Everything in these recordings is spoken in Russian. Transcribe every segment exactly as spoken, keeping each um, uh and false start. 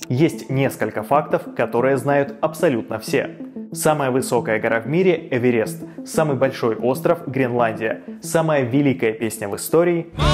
Есть несколько фактов, которые знают абсолютно все. Самая высокая гора в мире – Эверест, самый большой остров – Гренландия, самая великая песня в истории –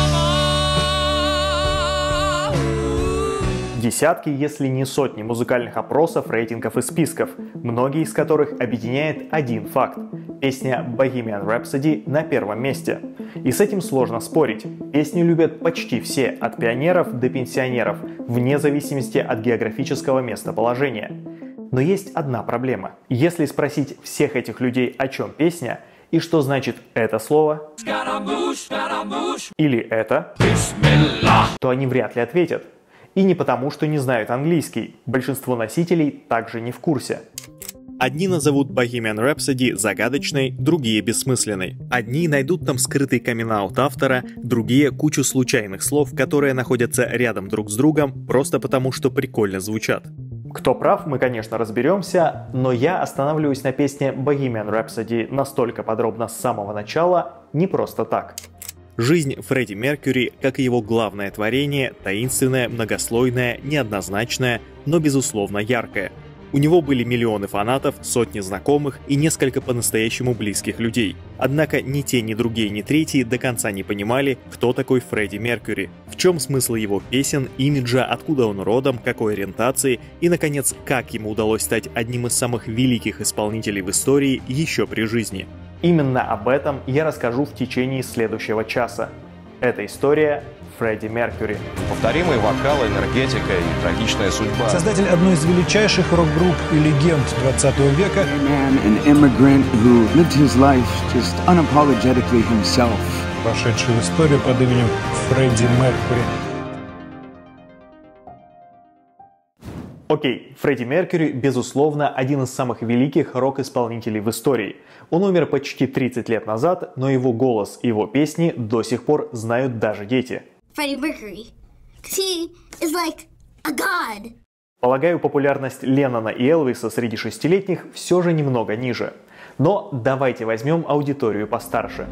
десятки, если не сотни музыкальных опросов, рейтингов и списков, многие из которых объединяет один факт – песня Bohemian Rhapsody на первом месте. И с этим сложно спорить. Песню любят почти все, от пионеров до пенсионеров, вне зависимости от географического местоположения. Но есть одна проблема. Если спросить всех этих людей, о чем песня, и что значит это слово, или это, то они вряд ли ответят. И не потому, что не знают английский. Большинство носителей также не в курсе. Одни назовут Bohemian Rhapsody загадочной, другие бессмысленной. Одни найдут там скрытый камин-аут автора, другие кучу случайных слов, которые находятся рядом друг с другом, просто потому, что прикольно звучат. Кто прав, мы, конечно, разберемся, но я останавливаюсь на песне Bohemian Rhapsody настолько подробно с самого начала не просто так. Жизнь Фредди Меркьюри, как и его главное творение, таинственная, многослойная, неоднозначная, но безусловно яркая. У него были миллионы фанатов, сотни знакомых и несколько по-настоящему близких людей. Однако ни те, ни другие, ни третьи до конца не понимали, кто такой Фредди Меркьюри, в чем смысл его песен, имиджа, откуда он родом, какой ориентации и, наконец, как ему удалось стать одним из самых великих исполнителей в истории еще при жизни. Именно об этом я расскажу в течение следующего часа. Это история Фредди Меркьюри. Повторимый вокал, энергетика и трагичная судьба. Создатель одной из величайших рок-групп и легенд двадцатого века. Вошедший в историю под именем Фредди Меркьюри. Окей, Фредди Меркьюри, безусловно, один из самых великих рок-исполнителей в истории. Он умер почти тридцать лет назад, но его голос и его песни до сих пор знают даже дети. Freddie Mercury, 'cause he is like a god. Полагаю, популярность Леннона и Элвиса среди шестилетних все же немного ниже. Но давайте возьмем аудиторию постарше.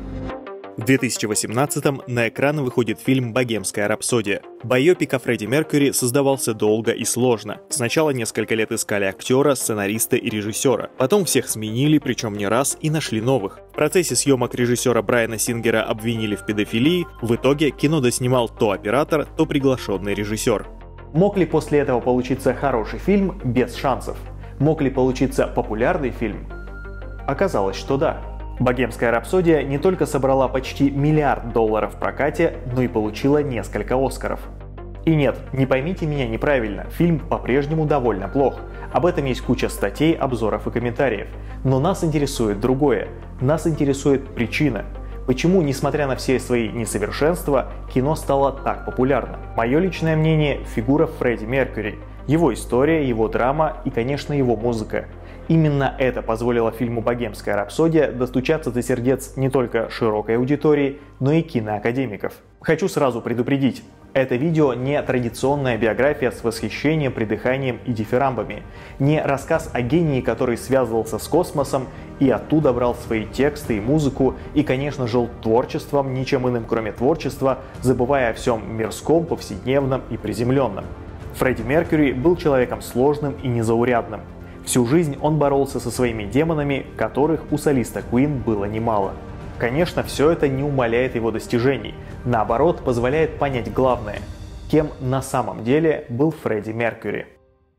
В две тысячи восемнадцатом на экраны выходит фильм «Богемская рапсодия». Байопик о Фредди Меркьюри создавался долго и сложно. Сначала несколько лет искали актера, сценариста и режиссера. Потом всех сменили, причем не раз, и нашли новых. В процессе съемок режиссера Брайана Сингера обвинили в педофилии. В итоге кино доснимал то оператор, то приглашенный режиссер. Мог ли после этого получиться хороший фильм? Без шансов. Мог ли получиться популярный фильм? Оказалось, что да. «Богемская рапсодия» не только собрала почти миллиард долларов в прокате, но и получила несколько Оскаров. И нет, не поймите меня неправильно, фильм по-прежнему довольно плох. Об этом есть куча статей, обзоров и комментариев. Но нас интересует другое. Нас интересует причина. Почему, несмотря на все свои несовершенства, кино стало так популярно? Мое личное мнение – фигура Фредди Меркьюри. Его история, его драма и, конечно, его музыка. Именно это позволило фильму «Богемская рапсодия» достучаться до сердец не только широкой аудитории, но и киноакадемиков. Хочу сразу предупредить, это видео не традиционная биография с восхищением, придыханием и дифирамбами, не рассказ о гении, который связывался с космосом и оттуда брал свои тексты и музыку, и, конечно, жил творчеством, ничем иным кроме творчества, забывая о всем мирском, повседневном и приземленном. Фредди Меркьюри был человеком сложным и незаурядным. Всю жизнь он боролся со своими демонами, которых у солиста Queen было немало. Конечно, все это не умаляет его достижений, наоборот, позволяет понять главное – кем на самом деле был Фредди Меркьюри.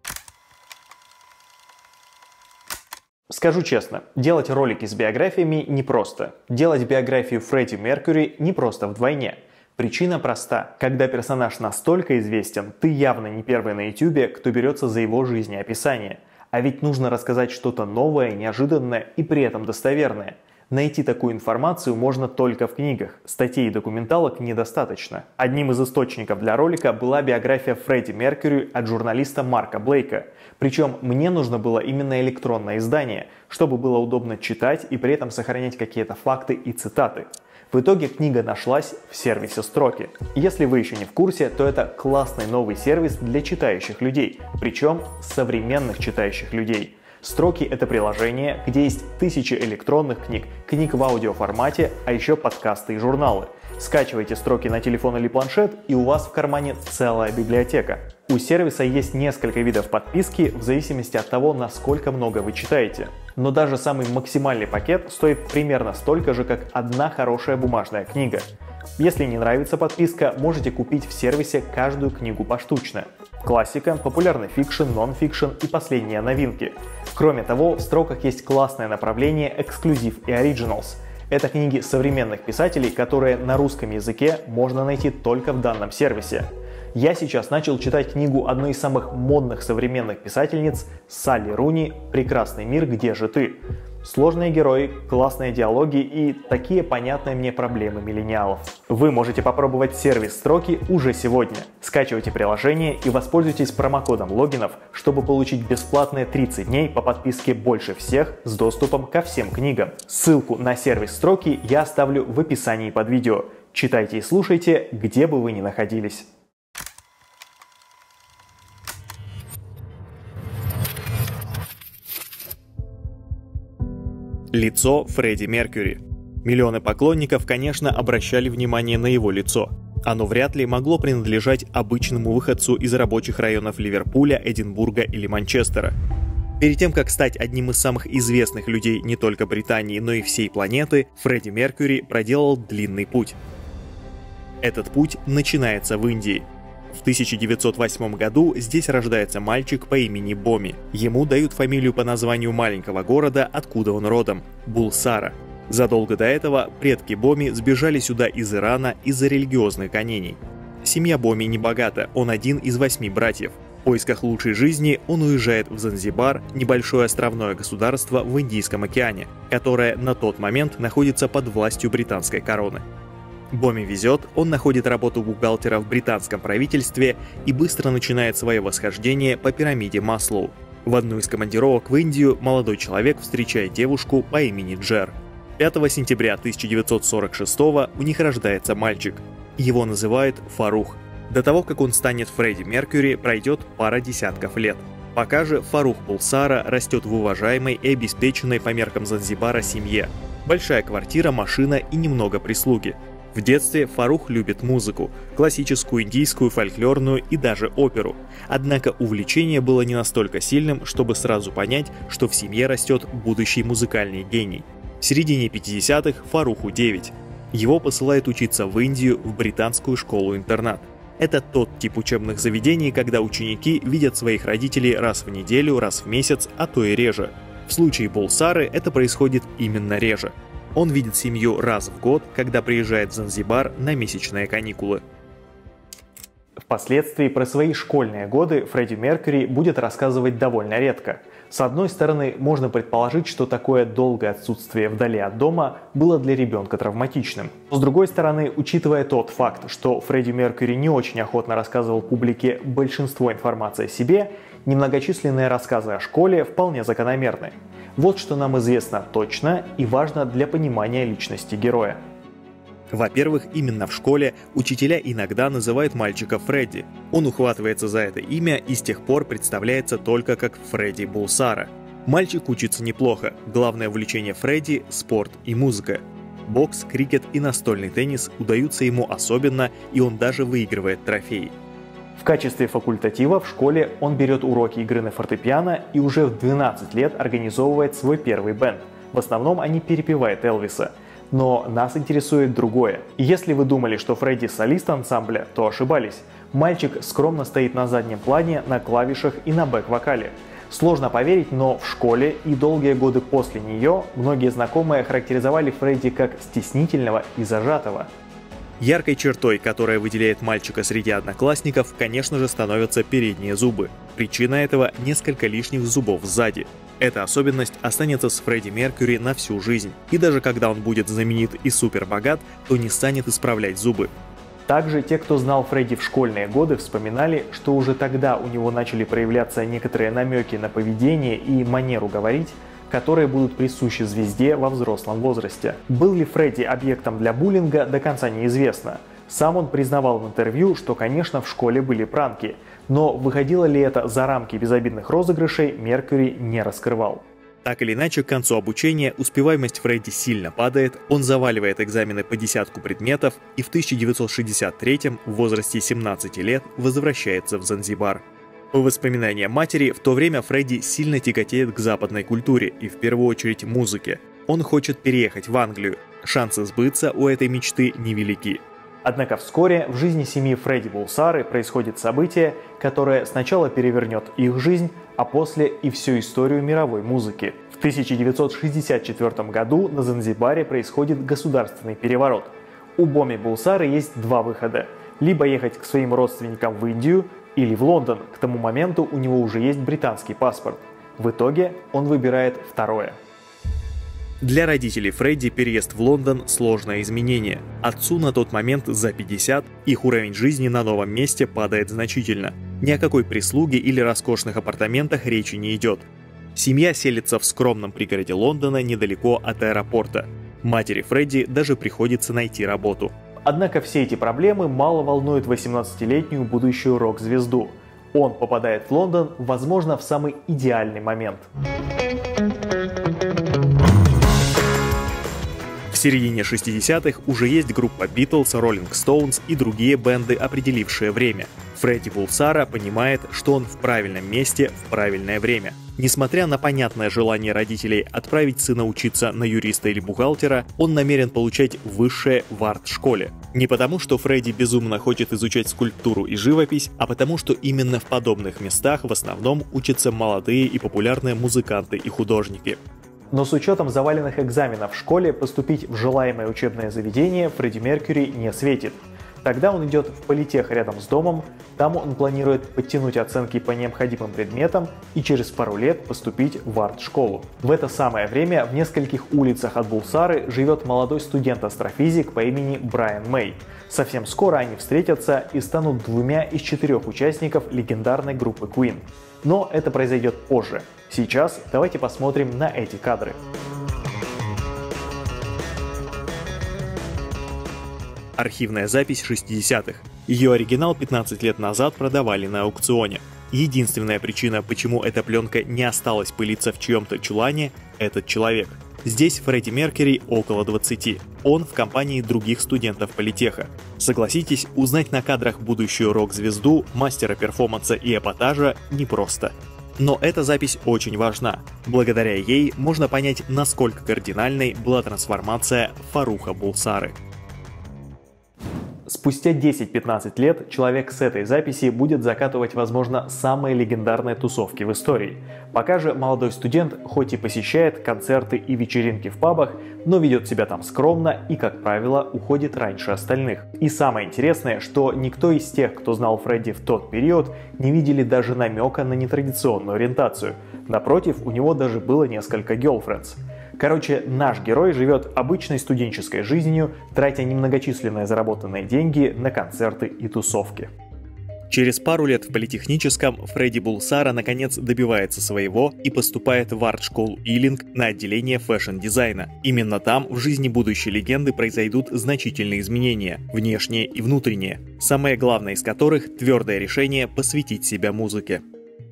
Скажу честно, делать ролики с биографиями непросто. Делать биографию Фредди Меркьюри непросто вдвойне. Причина проста. Когда персонаж настолько известен, ты явно не первый на ютубе, кто берется за его жизнеописание. А ведь нужно рассказать что-то новое, неожиданное и при этом достоверное. Найти такую информацию можно только в книгах, статей и документалок недостаточно. Одним из источников для ролика была биография Фредди Меркьюри от журналиста Марка Блейка. Причем мне нужно было именно электронное издание, чтобы было удобно читать и при этом сохранять какие-то факты и цитаты. В итоге книга нашлась в сервисе «Строки». Если вы еще не в курсе, то это классный новый сервис для читающих людей, причем современных читающих людей. «Строки» — это приложение, где есть тысячи электронных книг, книг в аудиоформате, а еще подкасты и журналы. Скачивайте «Строки» на телефон или планшет, и у вас в кармане целая библиотека. У сервиса есть несколько видов подписки в зависимости от того, насколько много вы читаете. Но даже самый максимальный пакет стоит примерно столько же, как одна хорошая бумажная книга. Если не нравится подписка, можете купить в сервисе каждую книгу поштучно. Классика, популярный фикшн, нон-фикшн и последние новинки. Кроме того, в строках есть классное направление «Эксклюзив» и «Originals». Это книги современных писателей, которые на русском языке можно найти только в данном сервисе. Я сейчас начал читать книгу одной из самых модных современных писательниц Салли Руни «Прекрасный мир, где же ты?». Сложные герои, классные диалоги и такие понятные мне проблемы миллениалов. Вы можете попробовать сервис «Строки» уже сегодня. Скачивайте приложение и воспользуйтесь промокодом логинов, чтобы получить бесплатные тридцать дней по подписке «Больше всех» с доступом ко всем книгам. Ссылку на сервис «Строки» я оставлю в описании под видео. Читайте и слушайте, где бы вы ни находились. Лицо Фредди Меркьюри. Миллионы поклонников, конечно, обращали внимание на его лицо. Оно вряд ли могло принадлежать обычному выходцу из рабочих районов Ливерпуля, Эдинбурга или Манчестера. Перед тем, как стать одним из самых известных людей не только Британии, но и всей планеты, Фредди Меркьюри проделал длинный путь. Этот путь начинается в Индии. В тысяча девятьсот восьмом году здесь рождается мальчик по имени Боми. Ему дают фамилию по названию маленького города, откуда он родом – Булсара. Задолго до этого предки Боми сбежали сюда из Ирана из-за религиозных гонений. Семья Боми не богата, он один из восьми братьев. В поисках лучшей жизни он уезжает в Занзибар, небольшое островное государство в Индийском океане, которое на тот момент находится под властью британской короны. Боми везет, он находит работу бухгалтера в британском правительстве и быстро начинает свое восхождение по пирамиде Маслоу. В одну из командировок в Индию молодой человек встречает девушку по имени Джер. пятого сентября тысяча девятьсот сорок шестого у них рождается мальчик. Его называют Фарух. До того, как он станет Фредди Меркьюри, пройдет пара десятков лет. Пока же Фарух Булсара растет в уважаемой и обеспеченной по меркам Занзибара семье. Большая квартира, машина и немного прислуги. В детстве Фарух любит музыку – классическую, индийскую, фольклорную и даже оперу. Однако увлечение было не настолько сильным, чтобы сразу понять, что в семье растет будущий музыкальный гений. В середине пятидесятых Фаруху девять. Его посылают учиться в Индию в британскую школу-интернат. Это тот тип учебных заведений, когда ученики видят своих родителей раз в неделю, раз в месяц, а то и реже. В случае Булсары это происходит именно реже. Он видит семью раз в год, когда приезжает в Занзибар на месячные каникулы. Впоследствии про свои школьные годы Фредди Меркьюри будет рассказывать довольно редко. С одной стороны, можно предположить, что такое долгое отсутствие вдали от дома было для ребенка травматичным. Но с другой стороны, учитывая тот факт, что Фредди Меркьюри не очень охотно рассказывал публике большинство информации о себе, немногочисленные рассказы о школе вполне закономерны. Вот что нам известно точно и важно для понимания личности героя. Во-первых, именно в школе учителя иногда называют мальчика Фредди. Он ухватывается за это имя и с тех пор представляется только как Фредди Булсара. Мальчик учится неплохо, главное увлечение Фредди – спорт и музыка. Бокс, крикет и настольный теннис удаются ему особенно, и он даже выигрывает трофеи. В качестве факультатива в школе он берет уроки игры на фортепиано и уже в двенадцать лет организовывает свой первый бэнд. В основном они перепевают Элвиса. Но нас интересует другое. Если вы думали, что Фредди солист ансамбля, то ошибались. Мальчик скромно стоит на заднем плане, на клавишах и на бэк-вокале. Сложно поверить, но в школе и долгие годы после нее многие знакомые характеризовали Фредди как стеснительного и зажатого. Яркой чертой, которая выделяет мальчика среди одноклассников, конечно же, становятся передние зубы. Причина этого – несколько лишних зубов сзади. Эта особенность останется с Фредди Меркьюри на всю жизнь. И даже когда он будет знаменит и супербогат, то не станет исправлять зубы. Также те, кто знал Фредди в школьные годы, вспоминали, что уже тогда у него начали проявляться некоторые намеки на поведение и манеру говорить, которые будут присущи звезде во взрослом возрасте. Был ли Фредди объектом для буллинга, до конца неизвестно. Сам он признавал в интервью, что, конечно, в школе были пранки, но выходило ли это за рамки безобидных розыгрышей, Меркьюри не раскрывал. Так или иначе, к концу обучения успеваемость Фредди сильно падает, он заваливает экзамены по десятку предметов и в тысяча девятьсот шестьдесят третьем в возрасте семнадцати лет возвращается в Занзибар. По воспоминаниям матери, в то время Фредди сильно тяготеет к западной культуре и в первую очередь музыке. Он хочет переехать в Англию. Шансы сбыться у этой мечты невелики. Однако вскоре в жизни семьи Фредди Булсары происходит событие, которое сначала перевернет их жизнь, а после и всю историю мировой музыки. В тысяча девятьсот шестьдесят четвёртом году на Занзибаре происходит государственный переворот. У Боми Булсары есть два выхода – либо ехать к своим родственникам в Индию или в Лондон. К тому моменту у него уже есть британский паспорт. В итоге он выбирает второе. Для родителей Фредди переезд в Лондон – сложное изменение. Отцу на тот момент за пятьдесят, их уровень жизни на новом месте падает значительно. Ни о какой прислуге или роскошных апартаментах речи не идет. Семья селится в скромном пригороде Лондона недалеко от аэропорта. Матери Фредди даже приходится найти работу. Однако все эти проблемы мало волнуют восемнадцатилетнюю будущую рок-звезду. Он попадает в Лондон, возможно, в самый идеальный момент. В середине шестидесятых уже есть группа Beatles, Rolling Stones и другие бенды, определившие время. Фредди Булсара понимает, что он в правильном месте в правильное время. Несмотря на понятное желание родителей отправить сына учиться на юриста или бухгалтера, он намерен получать высшее в арт-школе. Не потому, что Фредди безумно хочет изучать скульптуру и живопись, а потому, что именно в подобных местах в основном учатся молодые и популярные музыканты и художники. Но с учетом заваленных экзаменов в школе поступить в желаемое учебное заведение Фредди Меркьюри не светит. Тогда он идет в политех рядом с домом, там он планирует подтянуть оценки по необходимым предметам и через пару лет поступить в арт-школу. В это самое время в нескольких улицах от Булсары живет молодой студент-астрофизик по имени Брайан Мэй. Совсем скоро они встретятся и станут двумя из четырех участников легендарной группы Queen. Но это произойдет позже. Сейчас давайте посмотрим на эти кадры. Архивная запись шестидесятых. Ее оригинал пятнадцать лет назад продавали на аукционе. Единственная причина, почему эта пленка не осталась пылиться в чьем-то чулане – этот человек. Здесь Фредди Меркьюри около двадцати. Он в компании других студентов политеха. Согласитесь, узнать на кадрах будущую рок-звезду, мастера перформанса и эпатажа непросто. Но эта запись очень важна. Благодаря ей можно понять, насколько кардинальной была трансформация Фаруха Булсары. Спустя десять-пятнадцать лет человек с этой записи будет закатывать, возможно, самые легендарные тусовки в истории. Пока же молодой студент хоть и посещает концерты и вечеринки в пабах, но ведет себя там скромно и, как правило, уходит раньше остальных. И самое интересное, что никто из тех, кто знал Фредди в тот период, не видели даже намека на нетрадиционную ориентацию. Напротив, у него даже было несколько girlfriends. Короче, наш герой живет обычной студенческой жизнью, тратя немногочисленные заработанные деньги на концерты и тусовки. Через пару лет в политехническом Фредди Булсара наконец добивается своего и поступает в арт-школу Ealing на отделение фэшн-дизайна. Именно там в жизни будущей легенды произойдут значительные изменения, внешние и внутренние, самое главное из которых – твердое решение посвятить себя музыке.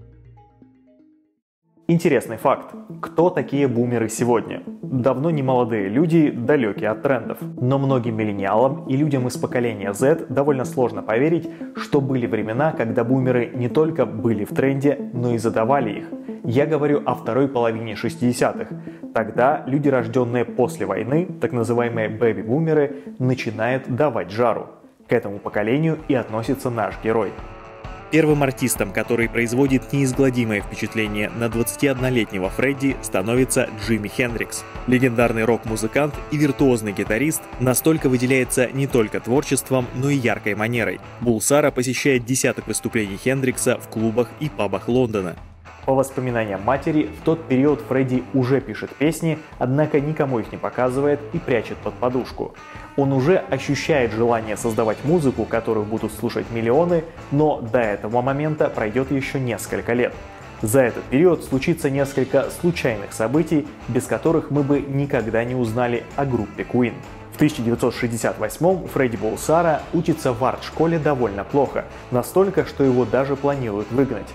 Интересный факт. Кто такие бумеры сегодня? Давно не молодые люди, далекие от трендов. Но многим миллениалам и людям из поколения Z довольно сложно поверить, что были времена, когда бумеры не только были в тренде, но и задавали их. Я говорю о второй половине шестидесятых. Тогда люди, рожденные после войны, так называемые бэби-бумеры, начинают давать жару. К этому поколению и относится наш герой. Первым артистом, который производит неизгладимое впечатление на двадцатиоднолетнего Фредди, становится Джимми Хендрикс. Легендарный рок-музыкант и виртуозный гитарист настолько выделяется не только творчеством, но и яркой манерой. Булсара посещает десяток выступлений Хендрикса в клубах и пабах Лондона. По воспоминаниям матери, в тот период Фредди уже пишет песни, однако никому их не показывает и прячет под подушку. Он уже ощущает желание создавать музыку, которую будут слушать миллионы, но до этого момента пройдет еще несколько лет. За этот период случится несколько случайных событий, без которых мы бы никогда не узнали о группе Queen. В тысяча девятьсот шестьдесят восьмом Фредди Булсара учится в арт-школе довольно плохо, настолько, что его даже планируют выгнать.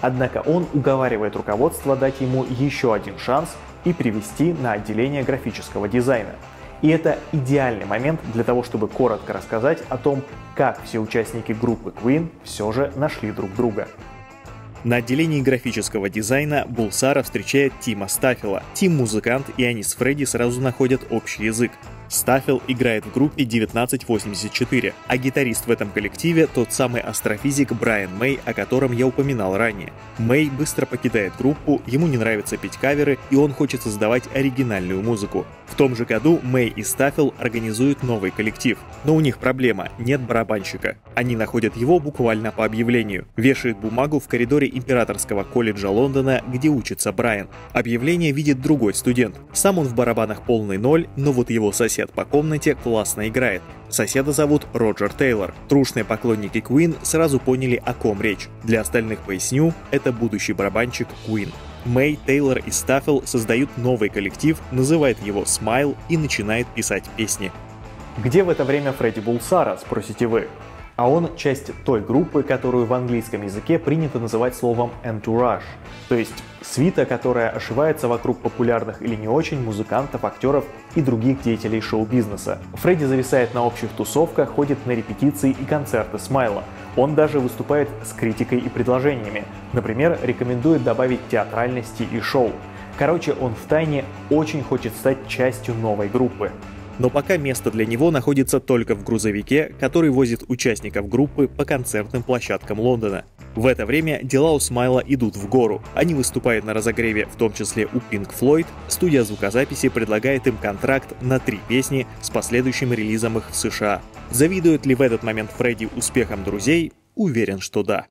Однако он уговаривает руководство дать ему еще один шанс и перевести на отделение графического дизайна. И это идеальный момент для того, чтобы коротко рассказать о том, как все участники группы Queen все же нашли друг друга. На отделении графического дизайна Булсара встречает Тима Стаффела. Тим – музыкант, и они с Фредди сразу находят общий язык. Стаффел играет в группе девятнадцать восемьдесят четыре, а гитарист в этом коллективе тот самый астрофизик Брайан Мэй, о котором я упоминал ранее. Мэй быстро покидает группу, ему не нравится петь каверы, и он хочет создавать оригинальную музыку. В том же году Мэй и Стаффел организуют новый коллектив, но у них проблема – нет барабанщика. Они находят его буквально по объявлению. Вешают бумагу в коридоре Императорского колледжа Лондона, где учится Брайан. Объявление видит другой студент. Сам он в барабанах полный ноль, но вот его сосед по комнате классно играет. Соседа зовут Роджер Тейлор. Трушные поклонники Queen сразу поняли, о ком речь. Для остальных поясню, это будущий барабанщик Queen. Мэй, Тейлор и Стаффел создают новый коллектив, называют его Smile и начинает писать песни. Где в это время Фредди Булсара, спросите вы? А он часть той группы, которую в английском языке принято называть словом entourage, то есть свита, которая ошивается вокруг популярных или не очень музыкантов, актеров и других деятелей шоу-бизнеса. Фредди зависает на общих тусовках, ходит на репетиции и концерты Смайла. Он даже выступает с критикой и предложениями. Например, рекомендует добавить театральности и шоу. Короче, он втайне очень хочет стать частью новой группы. Но пока место для него находится только в грузовике, который возит участников группы по концертным площадкам Лондона. В это время дела у Смайла идут в гору. Они выступают на разогреве, в том числе у Pink Floyd. Студия звукозаписи предлагает им контракт на три песни с последующим релизом их в США. Завидует ли в этот момент Фредди успехам друзей? Уверен, что да.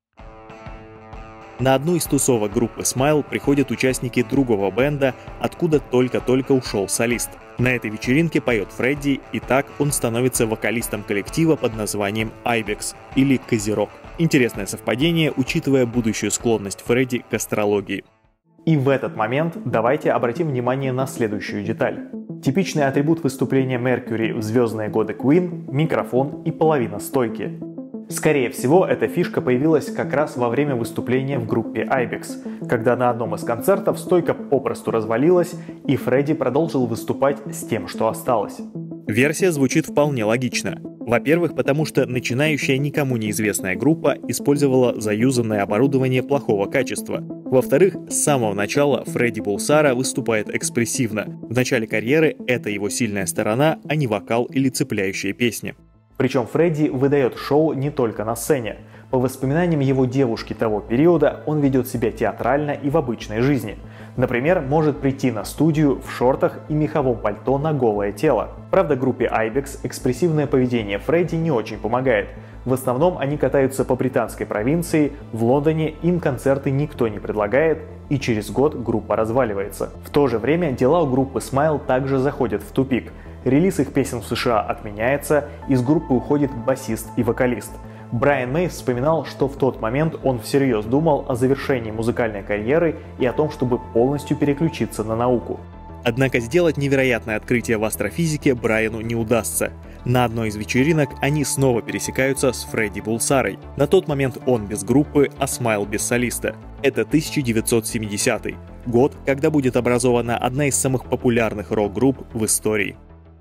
На одну из тусовок группы Smile приходят участники другого бенда, откуда только-только ушел солист. На этой вечеринке поет Фредди, и так он становится вокалистом коллектива под названием Айбекс или Козерог. Интересное совпадение, учитывая будущую склонность Фредди к астрологии. И в этот момент давайте обратим внимание на следующую деталь. Типичный атрибут выступления Меркьюри в звездные годы Queen – микрофон и половина стойки. Скорее всего, эта фишка появилась как раз во время выступления в группе Айбекс, когда на одном из концертов стойка попросту развалилась, и Фредди продолжил выступать с тем, что осталось. Версия звучит вполне логично. Во-первых, потому что начинающая никому неизвестная группа использовала заюзанное оборудование плохого качества. Во-вторых, с самого начала Фредди Булсара выступает экспрессивно. В начале карьеры это его сильная сторона, а не вокал или цепляющие песни. Причем Фредди выдает шоу не только на сцене. По воспоминаниям его девушки того периода, он ведет себя театрально и в обычной жизни. Например, может прийти на студию в шортах и меховом пальто на голое тело. Правда, группе Айбекс экспрессивное поведение Фредди не очень помогает. В основном они катаются по британской провинции, в Лондоне им концерты никто не предлагает, и через год группа разваливается. В то же время дела у группы Smile также заходят в тупик. Релиз их песен в США отменяется, из группы уходит басист и вокалист. Брайан Мэй вспоминал, что в тот момент он всерьез думал о завершении музыкальной карьеры и о том, чтобы полностью переключиться на науку. Однако сделать невероятное открытие в астрофизике Брайану не удастся. На одной из вечеринок они снова пересекаются с Фредди Булсарой. На тот момент он без группы, а Смайл без солиста. Это тысяча девятьсот семидесятый, год, когда будет образована одна из самых популярных рок-групп в истории.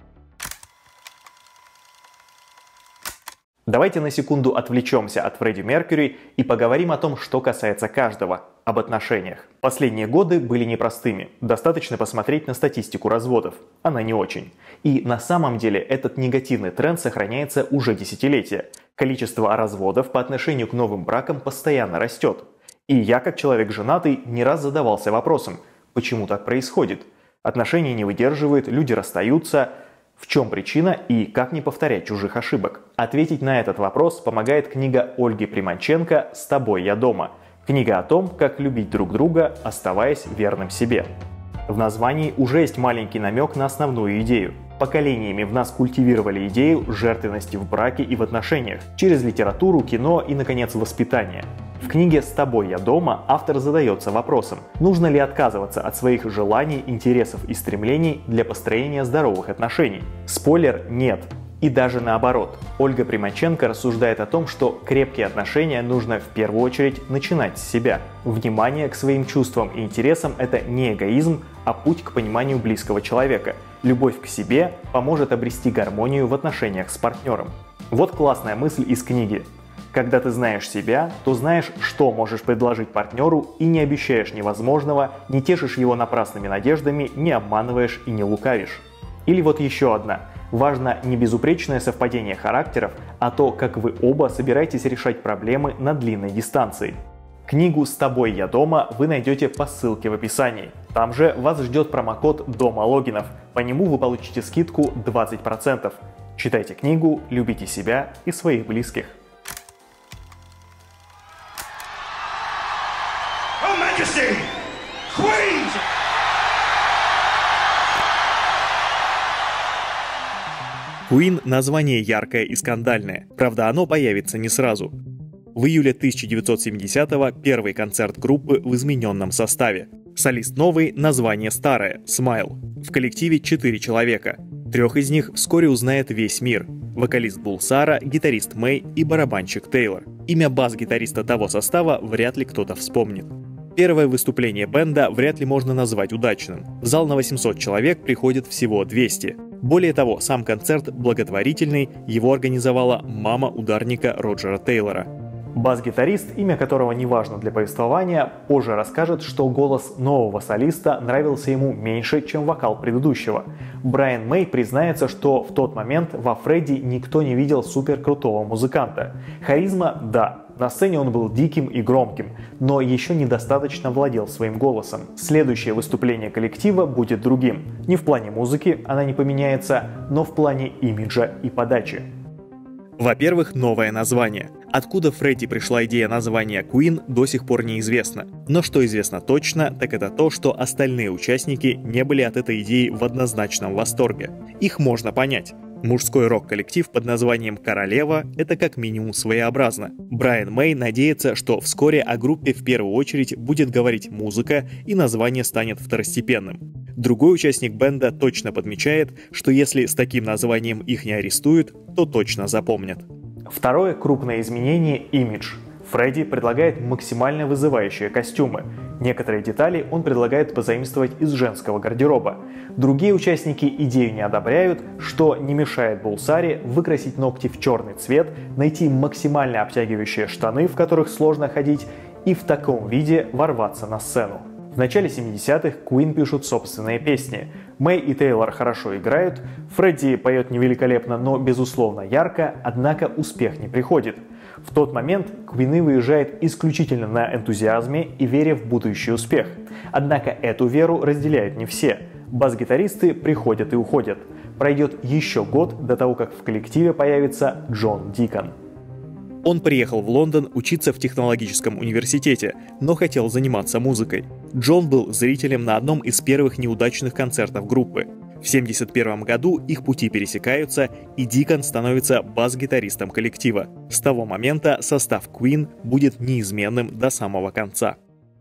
Давайте на секунду отвлечемся от Фредди Меркьюри и поговорим о том, что касается каждого, об отношениях. Последние годы были непростыми. Достаточно посмотреть на статистику разводов. Она не очень. И на самом деле этот негативный тренд сохраняется уже десятилетия. Количество разводов по отношению к новым бракам постоянно растет. И я, как человек женатый, не раз задавался вопросом, почему так происходит? Отношения не выдерживают, люди расстаются. В чем причина и как не повторять чужих ошибок? Ответить на этот вопрос помогает книга Ольги Приманченко «С тобой я дома». Книга о том, как любить друг друга, оставаясь верным себе. В названии уже есть маленький намек на основную идею. Поколениями в нас культивировали идею жертвенности в браке и в отношениях, через литературу, кино и, наконец, воспитание. В книге «С тобой я дома» автор задается вопросом, нужно ли отказываться от своих желаний, интересов и стремлений для построения здоровых отношений. Спойлер – нет. И даже наоборот, Ольга Примаченко рассуждает о том, что крепкие отношения нужно в первую очередь начинать с себя. Внимание к своим чувствам и интересам – это не эгоизм, а путь к пониманию близкого человека. Любовь к себе поможет обрести гармонию в отношениях с партнером. Вот классная мысль из книги. Когда ты знаешь себя, то знаешь, что можешь предложить партнеру и не обещаешь невозможного, не тешишь его напрасными надеждами, не обманываешь и не лукавишь. Или вот еще одна. Важно не безупречное совпадение характеров, а то, как вы оба собираетесь решать проблемы на длинной дистанции. Книгу «С тобой я дома» вы найдете по ссылке в описании. Там же вас ждет промокод «Дома логинов». По нему вы получите скидку двадцать процентов. Читайте книгу, любите себя и своих близких. Her Majesty, Queen! Queen – название яркое и скандальное, правда оно появится не сразу. В июле тысяча девятьсот семидесятого первый концерт группы в измененном составе. Солист новый, название старое – Smile. В коллективе четыре человека. Трех из них вскоре узнает весь мир. Вокалист Булсара, гитарист Мэй и барабанщик Тейлор. Имя бас-гитариста того состава вряд ли кто-то вспомнит. Первое выступление бенда вряд ли можно назвать удачным. В зал на восемьсот человек приходит всего двести. Более того, сам концерт благотворительный, его организовала мама ударника Роджера Тейлора. Бас-гитарист, имя которого не важно для повествования, позже расскажет, что голос нового солиста нравился ему меньше, чем вокал предыдущего. Брайан Мэй признается, что в тот момент во Фредди никто не видел суперкрутого музыканта. Харизма – да, на сцене он был диким и громким, но еще недостаточно владел своим голосом. Следующее выступление коллектива будет другим. Не в плане музыки, она не поменяется, но в плане имиджа и подачи. Во-первых, новое название. Откуда Фредди пришла идея названия Queen, до сих пор неизвестно. Но что известно точно, так это то, что остальные участники не были от этой идеи в однозначном восторге. Их можно понять. Мужской рок-коллектив под названием «Королева» — это как минимум своеобразно. Брайан Мэй надеется, что вскоре о группе в первую очередь будет говорить музыка, и название станет второстепенным. Другой участник бенда точно подмечает, что если с таким названием их не арестуют, то точно запомнят. Второе крупное изменение – имидж. Фредди предлагает максимально вызывающие костюмы. Некоторые детали он предлагает позаимствовать из женского гардероба. Другие участники идею не одобряют, что не мешает Булсаре выкрасить ногти в черный цвет, найти максимально обтягивающие штаны, в которых сложно ходить, и в таком виде ворваться на сцену. В начале семидесятых Queen пишут собственные песни. Мэй и Тейлор хорошо играют, Фредди поет невеликолепно, но безусловно ярко, однако успех не приходит. В тот момент Queen выезжает исключительно на энтузиазме и вере в будущий успех. Однако эту веру разделяют не все. Бас-гитаристы приходят и уходят. Пройдет еще год до того, как в коллективе появится Джон Дикон. Он приехал в Лондон учиться в технологическом университете, но хотел заниматься музыкой. Джон был зрителем на одном из первых неудачных концертов группы. В семьдесят первом году их пути пересекаются, и Дикон становится бас-гитаристом коллектива. С того момента состав Queen будет неизменным до самого конца.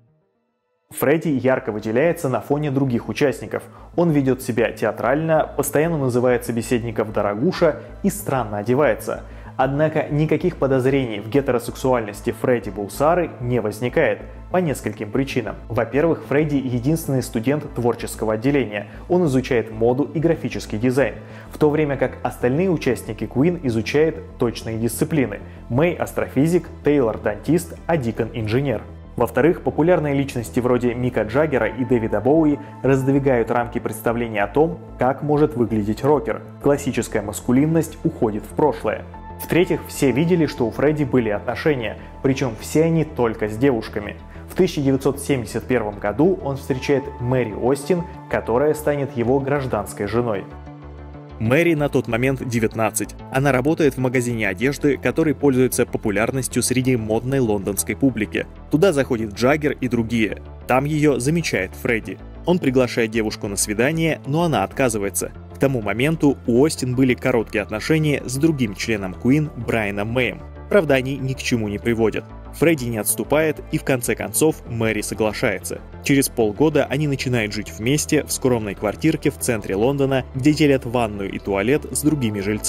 Фредди ярко выделяется на фоне других участников. Он ведет себя театрально, постоянно называет собеседников «дорогуша» и странно одевается. Однако никаких подозрений в гетеросексуальности Фредди Булсары не возникает по нескольким причинам. Во-первых, Фредди единственный студент творческого отделения. Он изучает моду и графический дизайн, в то время как остальные участники Queen изучают точные дисциплины. Мэй – астрофизик, Тейлор – дантист, а Дикон – инженер. Во-вторых, популярные личности вроде Мика Джаггера и Дэвида Боуи раздвигают рамки представления о том, как может выглядеть рокер. Классическая маскулинность уходит в прошлое. В-третьих, все видели, что у Фредди были отношения, причем все они только с девушками. В тысяча девятьсот семьдесят первом году он встречает Мэри Остин, которая станет его гражданской женой. Мэри на тот момент девятнадцать. Она работает в магазине одежды, который пользуется популярностью среди модной лондонской публики. Туда заходит Джаггер и другие. Там ее замечает Фредди. Он приглашает девушку на свидание, но она отказывается. К тому моменту у Остин были короткие отношения с другим членом Queen Брайаном Мэем. Правда, они ни к чему не приводят. Фредди не отступает, и в конце концов Мэри соглашается. Через полгода они начинают жить вместе в скромной квартирке в центре Лондона, где делят ванную и туалет с другими жильцами.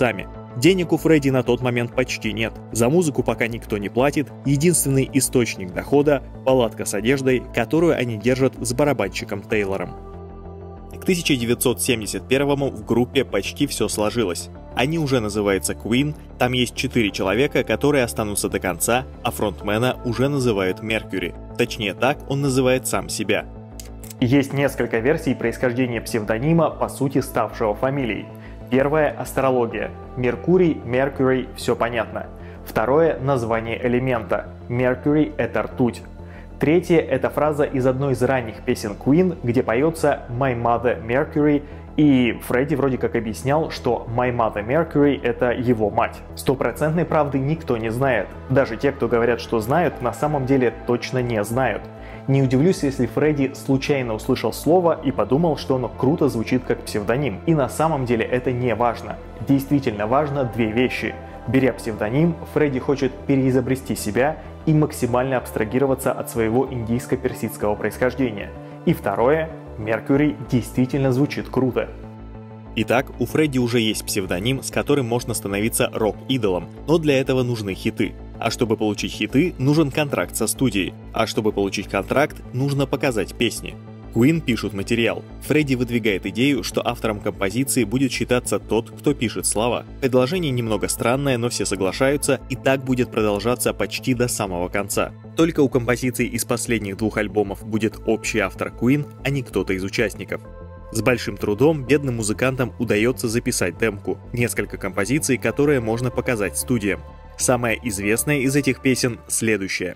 Денег у Фредди на тот момент почти нет. За музыку пока никто не платит, единственный источник дохода – палатка с одеждой, которую они держат с барабанщиком Тейлором. К тысяча девятьсот семьдесят первому в группе почти все сложилось. Они уже называются Queen, там есть четыре человека, которые останутся до конца, а фронтмена уже называют Меркьюри. Точнее так, он называет сам себя. Есть несколько версий происхождения псевдонима, по сути ставшего фамилией. Первая – астрология. Меркурий, Mercury – все понятно. Второе – название элемента. Mercury – это ртуть. Третье – это фраза из одной из ранних песен Queen, где поется «My Mother Mercury», и Фредди вроде как объяснял, что «My Mother Mercury» — это его мать. Стопроцентной правды никто не знает. Даже те, кто говорят, что знают, на самом деле точно не знают. Не удивлюсь, если Фредди случайно услышал слово и подумал, что оно круто звучит как псевдоним. И на самом деле это не важно. Действительно важно две вещи. Беря псевдоним, Фредди хочет переизобрести себя и максимально абстрагироваться от своего индийско-персидского происхождения. И второе, Меркьюри действительно звучит круто. Итак, у Фредди уже есть псевдоним, с которым можно становиться рок-идолом, но для этого нужны хиты. А чтобы получить хиты, нужен контракт со студией. А чтобы получить контракт, нужно показать песни. Queen пишут материал. Фредди выдвигает идею, что автором композиции будет считаться тот, кто пишет слова. Предложение немного странное, но все соглашаются, и так будет продолжаться почти до самого конца. Только у композиций из последних двух альбомов будет общий автор Queen, а не кто-то из участников. С большим трудом бедным музыкантам удается записать демку, несколько композиций, которые можно показать студиям. Самая известная из этих песен следующая.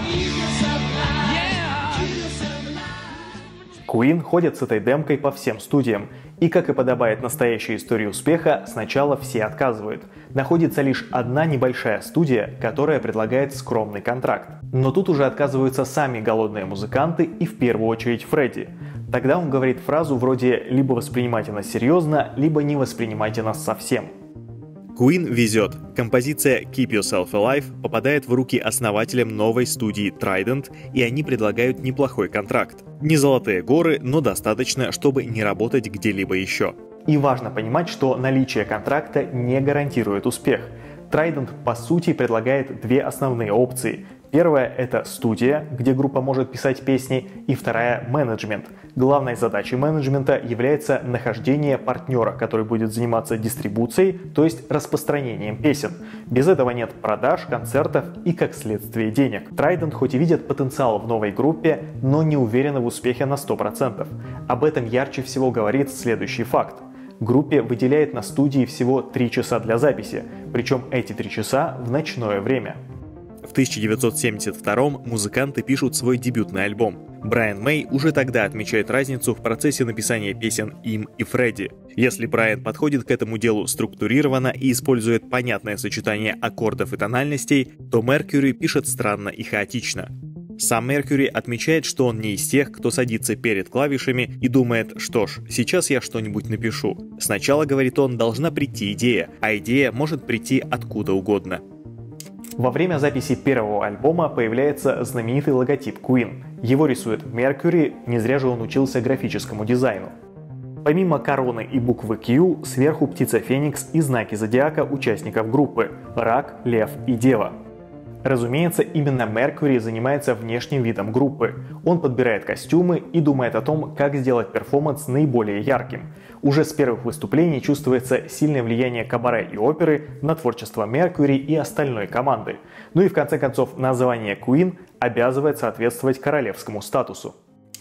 Queen ходят с этой демкой по всем студиям. И, как и подобает настоящей истории успеха, сначала все отказывают. Находится лишь одна небольшая студия, которая предлагает скромный контракт. Но тут уже отказываются сами голодные музыканты и в первую очередь Фредди. Тогда он говорит фразу вроде «либо воспринимайте нас серьезно, либо не воспринимайте нас совсем». Queen везет. Композиция «Keep Yourself Alive» попадает в руки основателям новой студии Trident, и они предлагают неплохой контракт. Не золотые горы, но достаточно, чтобы не работать где-либо еще. И важно понимать, что наличие контракта не гарантирует успех. Trident по сути предлагает две основные опции. Первая – это студия, где группа может писать песни, и вторая – менеджмент. Главной задачей менеджмента является нахождение партнера, который будет заниматься дистрибуцией, то есть распространением песен. Без этого нет продаж, концертов и, как следствие, денег. Trident хоть и видят потенциал в новой группе, но не уверены в успехе на сто процентов. Об этом ярче всего говорит следующий факт. Группе выделяет на студии всего три часа для записи, причем эти три часа в ночное время. В тысяча девятьсот семьдесят втором музыканты пишут свой дебютный альбом. Брайан Мэй уже тогда отмечает разницу в процессе написания песен им и Фредди. Если Брайан подходит к этому делу структурированно и использует понятное сочетание аккордов и тональностей, то Меркьюри пишет странно и хаотично. Сам Меркьюри отмечает, что он не из тех, кто садится перед клавишами и думает, что ж, сейчас я что-нибудь напишу. Сначала, говорит он, должна прийти идея, а идея может прийти откуда угодно. Во время записи первого альбома появляется знаменитый логотип Queen. Его рисует Меркьюри, не зря же он учился графическому дизайну. Помимо короны и буквы Q, сверху птица Феникс и знаки зодиака участников группы – Рак, Лев и Дева. Разумеется, именно Меркьюри занимается внешним видом группы. Он подбирает костюмы и думает о том, как сделать перформанс наиболее ярким. Уже с первых выступлений чувствуется сильное влияние кабаре и оперы на творчество Меркьюри и остальной команды. Ну и в конце концов, название Queen обязывает соответствовать королевскому статусу.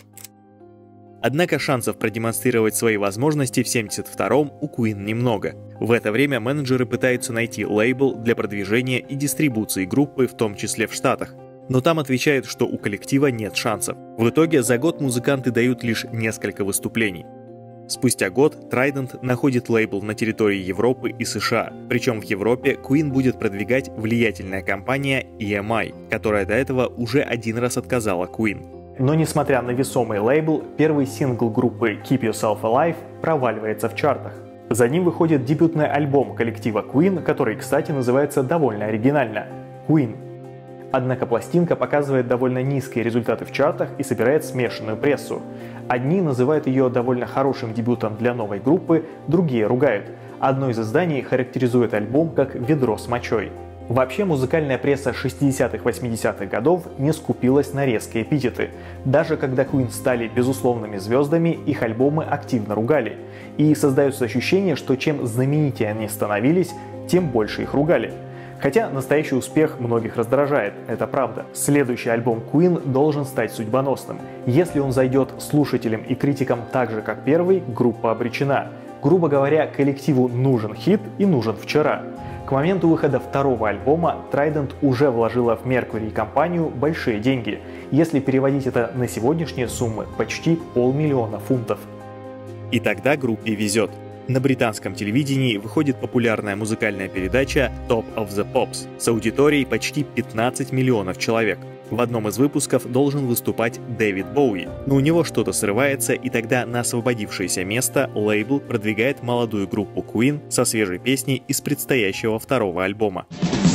Однако шансов продемонстрировать свои возможности в семьдесят втором у Queen немного. В это время менеджеры пытаются найти лейбл для продвижения и дистрибуции группы, в том числе в Штатах. Но там отвечают, что у коллектива нет шансов. В итоге за год музыканты дают лишь несколько выступлений. Спустя год Trident находит лейбл на территории Европы и США. Причем в Европе Queen будет продвигать влиятельная компания и эм ай, которая до этого уже один раз отказала Queen. Но несмотря на весомый лейбл, первый сингл группы Keep Yourself Alive проваливается в чартах. За ним выходит дебютный альбом коллектива Queen, который, кстати, называется довольно оригинально – Queen. Однако пластинка показывает довольно низкие результаты в чартах и собирает смешанную прессу. Одни называют ее довольно хорошим дебютом для новой группы, другие ругают. Одно из изданий характеризует альбом как «ведро с мочой». Вообще, музыкальная пресса шестидесятых-восьмидесятых годов не скупилась на резкие эпитеты. Даже когда Queen стали безусловными звездами, их альбомы активно ругали. И создается ощущение, что чем знаменитее они становились, тем больше их ругали. Хотя настоящий успех многих раздражает, это правда. Следующий альбом Queen должен стать судьбоносным. Если он зайдет слушателям и критикам так же, как первый, группа обречена. Грубо говоря, коллективу нужен хит и нужен вчера. К моменту выхода второго альбома Trident уже вложила в Mercury и компанию большие деньги. Если переводить это на сегодняшние суммы, почти полмиллиона фунтов. И тогда группе везет. На британском телевидении выходит популярная музыкальная передача Top of the Pops с аудиторией почти пятнадцать миллионов человек. В одном из выпусков должен выступать Дэвид Боуи, но у него что-то срывается, и тогда на освободившееся место лейбл продвигает молодую группу Queen со свежей песней из предстоящего второго альбома.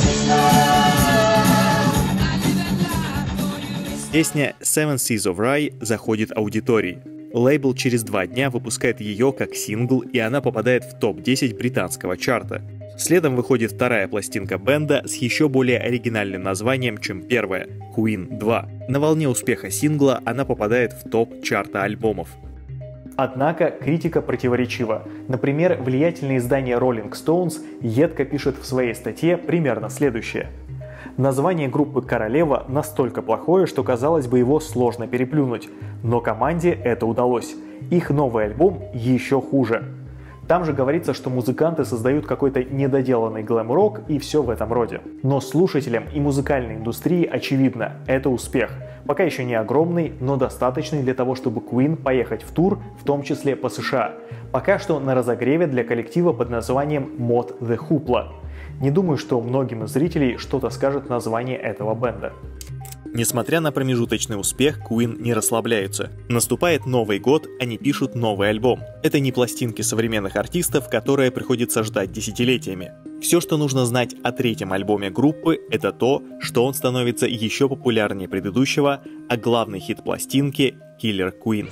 Песня Seven Seas of Rhye заходит аудитории. Лейбл через два дня выпускает ее как сингл, и она попадает в топ десять британского чарта. Следом выходит вторая пластинка бенда с еще более оригинальным названием, чем первая – Queen два. На волне успеха сингла она попадает в топ чарта альбомов. Однако критика противоречива. Например, влиятельное издание Rolling Stones едко пишет в своей статье примерно следующее. Название группы «Королева» настолько плохое, что, казалось бы, его сложно переплюнуть. Но команде это удалось. Их новый альбом еще хуже. Там же говорится, что музыканты создают какой-то недоделанный глэм-рок и все в этом роде. Но слушателям и музыкальной индустрии очевидно, это успех. Пока еще не огромный, но достаточный для того, чтобы Queen поехать в тур, в том числе по США. Пока что на разогреве для коллектива под названием Mod the Hoopla. Не думаю, что многим из зрителей что-то скажет название этого бенда. Несмотря на промежуточный успех, Queen не расслабляются. Наступает Новый год, они пишут новый альбом. Это не пластинки современных артистов, которые приходится ждать десятилетиями. Все, что нужно знать о третьем альбоме группы, это то, что он становится еще популярнее предыдущего, а главный хит пластинки — Killer Queen.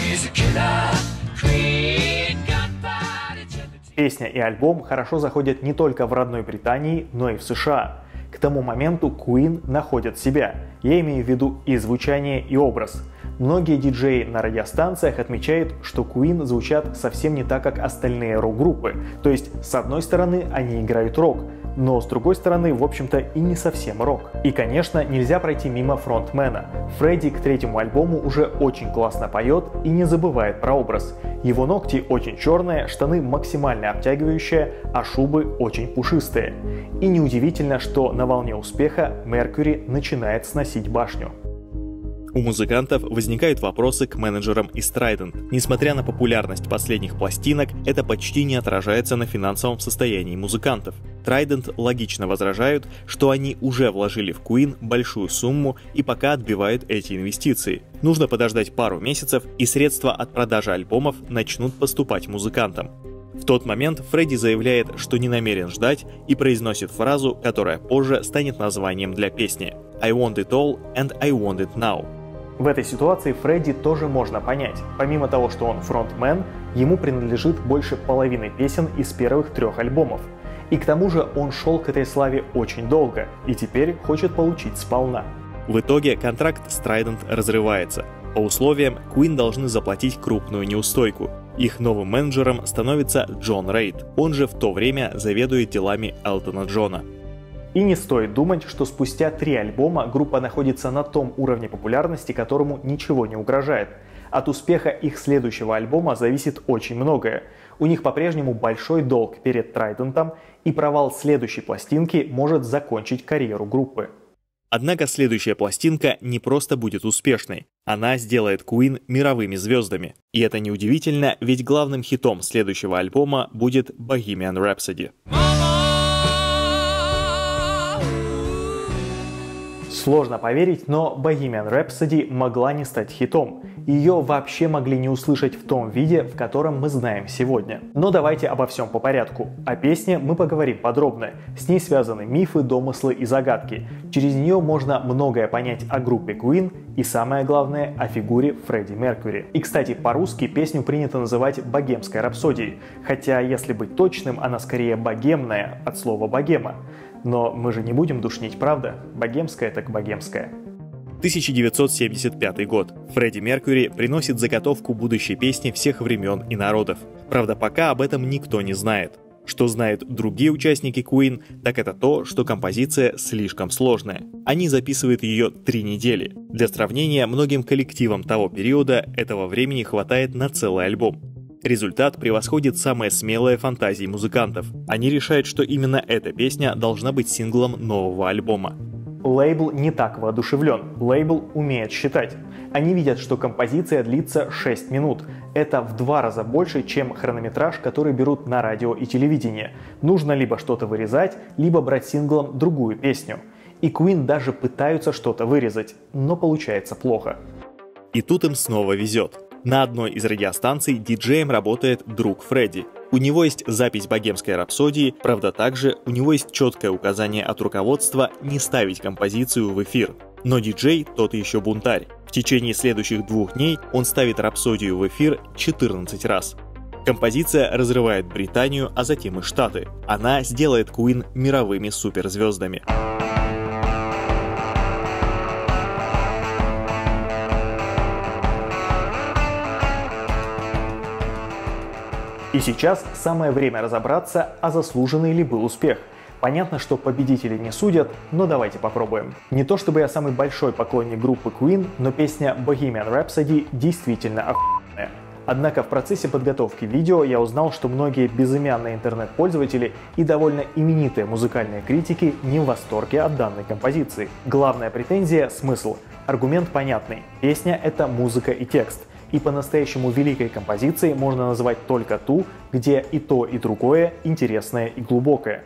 Песня и альбом хорошо заходят не только в родной Британии, но и в США. К тому моменту Queen находят себя. Я имею в виду и звучание, и образ. Многие диджеи на радиостанциях отмечают, что Queen звучат совсем не так, как остальные рок-группы. То есть, с одной стороны, они играют рок, но с другой стороны, в общем-то, и не совсем рок. И, конечно, нельзя пройти мимо фронтмена. Фредди к третьему альбому уже очень классно поет и не забывает про образ. Его ногти очень черные, штаны максимально обтягивающие, а шубы очень пушистые. И неудивительно, что на волне успеха Mercury начинает сносить башню. У музыкантов возникают вопросы к менеджерам из Trident. Несмотря на популярность последних пластинок, это почти не отражается на финансовом состоянии музыкантов. Trident логично возражают, что они уже вложили в Queen большую сумму и пока отбивают эти инвестиции. Нужно подождать пару месяцев, и средства от продажи альбомов начнут поступать музыкантам. В тот момент Фредди заявляет, что не намерен ждать, и произносит фразу, которая позже станет названием для песни: «I want it all and I want it now». В этой ситуации Фредди тоже можно понять. Помимо того, что он фронтмен, ему принадлежит больше половины песен из первых трех альбомов. И к тому же он шел к этой славе очень долго и теперь хочет получить сполна. В итоге контракт с Trident разрывается. По условиям, Queen должны заплатить крупную неустойку. Их новым менеджером становится Джон Рейд. Он же в то время заведует делами Элтона Джона. И не стоит думать, что спустя три альбома группа находится на том уровне популярности, которому ничего не угрожает. От успеха их следующего альбома зависит очень многое. У них по-прежнему большой долг перед Трайдентом, и провал следующей пластинки может закончить карьеру группы. Однако следующая пластинка не просто будет успешной, она сделает Queen мировыми звездами. И это неудивительно, ведь главным хитом следующего альбома будет Bohemian Rhapsody. Сложно поверить, но Bohemian Rhapsody могла не стать хитом. ее вообще могли не услышать в том виде, в котором мы знаем сегодня. Но давайте обо всем по порядку. О песне мы поговорим подробно. С ней связаны мифы, домыслы и загадки. Через нее можно многое понять о группе Queen и, самое главное, о фигуре Фредди Меркьюри. И, кстати, по-русски песню принято называть «Богемской рапсодией», хотя, если быть точным, она скорее богемная, от слова «богема». Но мы же не будем душнить, правда? Богемская так богемская. тысяча девятьсот семьдесят пятый год. Фредди Меркьюри приносит заготовку будущей песни всех времен и народов. Правда, пока об этом никто не знает. Что знают другие участники Queen, так это то, что композиция слишком сложная. Они записывают ее три недели. Для сравнения, многим коллективам того периода этого времени хватает на целый альбом. Результат превосходит самые смелые фантазии музыкантов. Они решают, что именно эта песня должна быть синглом нового альбома. Лейбл не так воодушевлен. Лейбл умеет считать. Они видят, что композиция длится шесть минут. Это в два раза больше, чем хронометраж, который берут на радио и телевидении. Нужно либо что-то вырезать, либо брать синглом другую песню. И Queen даже пытаются что-то вырезать, но получается плохо. И тут им снова везет. На одной из радиостанций диджеем работает друг Фредди. У него есть запись «Богемской рапсодии», правда также у него есть четкое указание от руководства не ставить композицию в эфир. Но диджей тот еще бунтарь. В течение следующих двух дней он ставит рапсодию в эфир четырнадцать раз. Композиция разрывает Британию, а затем и Штаты. Она сделает Queen мировыми суперзвездами. И сейчас самое время разобраться, а заслуженный ли был успех. Понятно, что победители не судят, но давайте попробуем. Не то чтобы я самый большой поклонник группы Queen, но песня Bohemian Rhapsody действительно охуенная. Однако в процессе подготовки видео я узнал, что многие безымянные интернет-пользователи и довольно именитые музыкальные критики не в восторге от данной композиции. Главная претензия – смысл. Аргумент понятный. Песня – это музыка и текст. И по-настоящему великой композицией можно назвать только ту, где и то, и другое интересное и глубокое.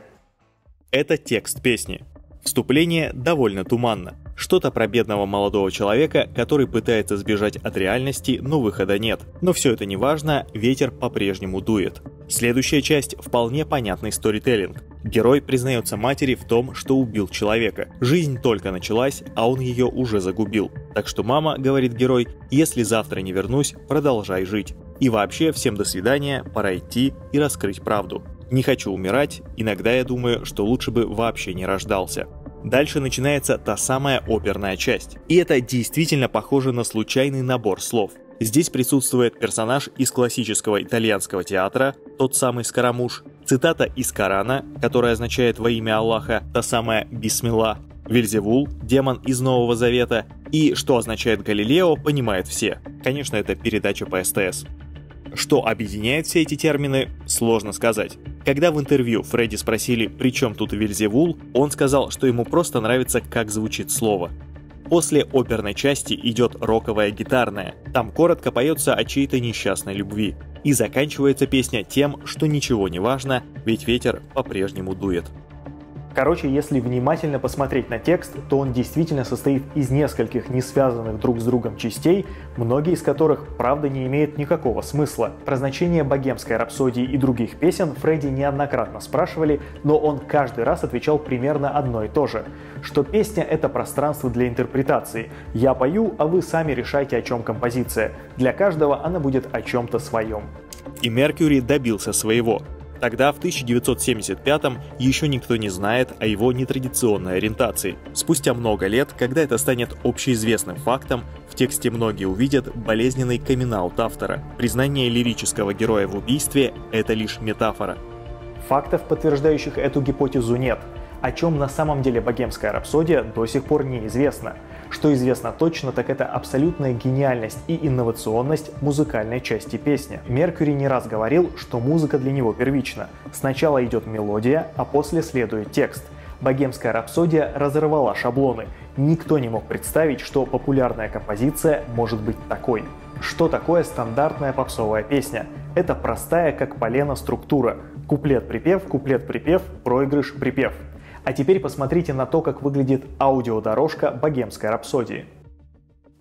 Это текст песни. Вступление довольно туманно. Что-то про бедного молодого человека, который пытается сбежать от реальности, но выхода нет. Но все это не важно, ветер по-прежнему дует. Следующая часть – вполне понятный сторителлинг. Герой признается матери в том, что убил человека. Жизнь только началась, а он ее уже загубил. Так что мама, говорит герой, если завтра не вернусь, продолжай жить. И вообще, всем до свидания, пора идти и раскрыть правду. Не хочу умирать, иногда я думаю, что лучше бы вообще не рождался. Дальше начинается та самая оперная часть. И это действительно похоже на случайный набор слов. Здесь присутствует персонаж из классического итальянского театра, тот самый Скарамуш, цитата из Корана, которая означает «во имя Аллаха», та самая «Бисмилла», Вельзевул, демон из Нового Завета, и что означает Галилео, понимают все. Конечно, это передача по СТС. Что объединяет все эти термины, сложно сказать. Когда в интервью Фредди спросили, при чем тут Вельзевул, он сказал, что ему просто нравится, как звучит слово. После оперной части идет роковая гитарная. Там коротко поется о чьей-то несчастной любви. И заканчивается песня тем, что ничего не важно, ведь ветер по-прежнему дует. Короче, если внимательно посмотреть на текст, то он действительно состоит из нескольких не связанных друг с другом частей, многие из которых, правда, не имеют никакого смысла. Про значение «Богемской рапсодии» и других песен Фредди неоднократно спрашивали, но он каждый раз отвечал примерно одно и то же, что песня — это пространство для интерпретации. Я пою, а вы сами решайте, о чем композиция. Для каждого она будет о чем-то своем. И Меркьюри добился своего. Тогда, в тысяча девятьсот семьдесят пятом, еще никто не знает о его нетрадиционной ориентации. Спустя много лет, когда это станет общеизвестным фактом, в тексте многие увидят болезненный камин-аут автора. Признание лирического героя в убийстве – это лишь метафора. Фактов, подтверждающих эту гипотезу, нет. О чем на самом деле «Богемская рапсодия» до сих пор неизвестно. Что известно точно, так это абсолютная гениальность и инновационность музыкальной части песни. Меркьюри не раз говорил, что музыка для него первична. Сначала идет мелодия, а после следует текст. «Богемская рапсодия» разорвала шаблоны. Никто не мог представить, что популярная композиция может быть такой. Что такое стандартная попсовая песня? Это простая, как полено, структура. Куплет-припев, куплет-припев, проигрыш-припев. А теперь посмотрите на то, как выглядит аудиодорожка «Богемской рапсодии».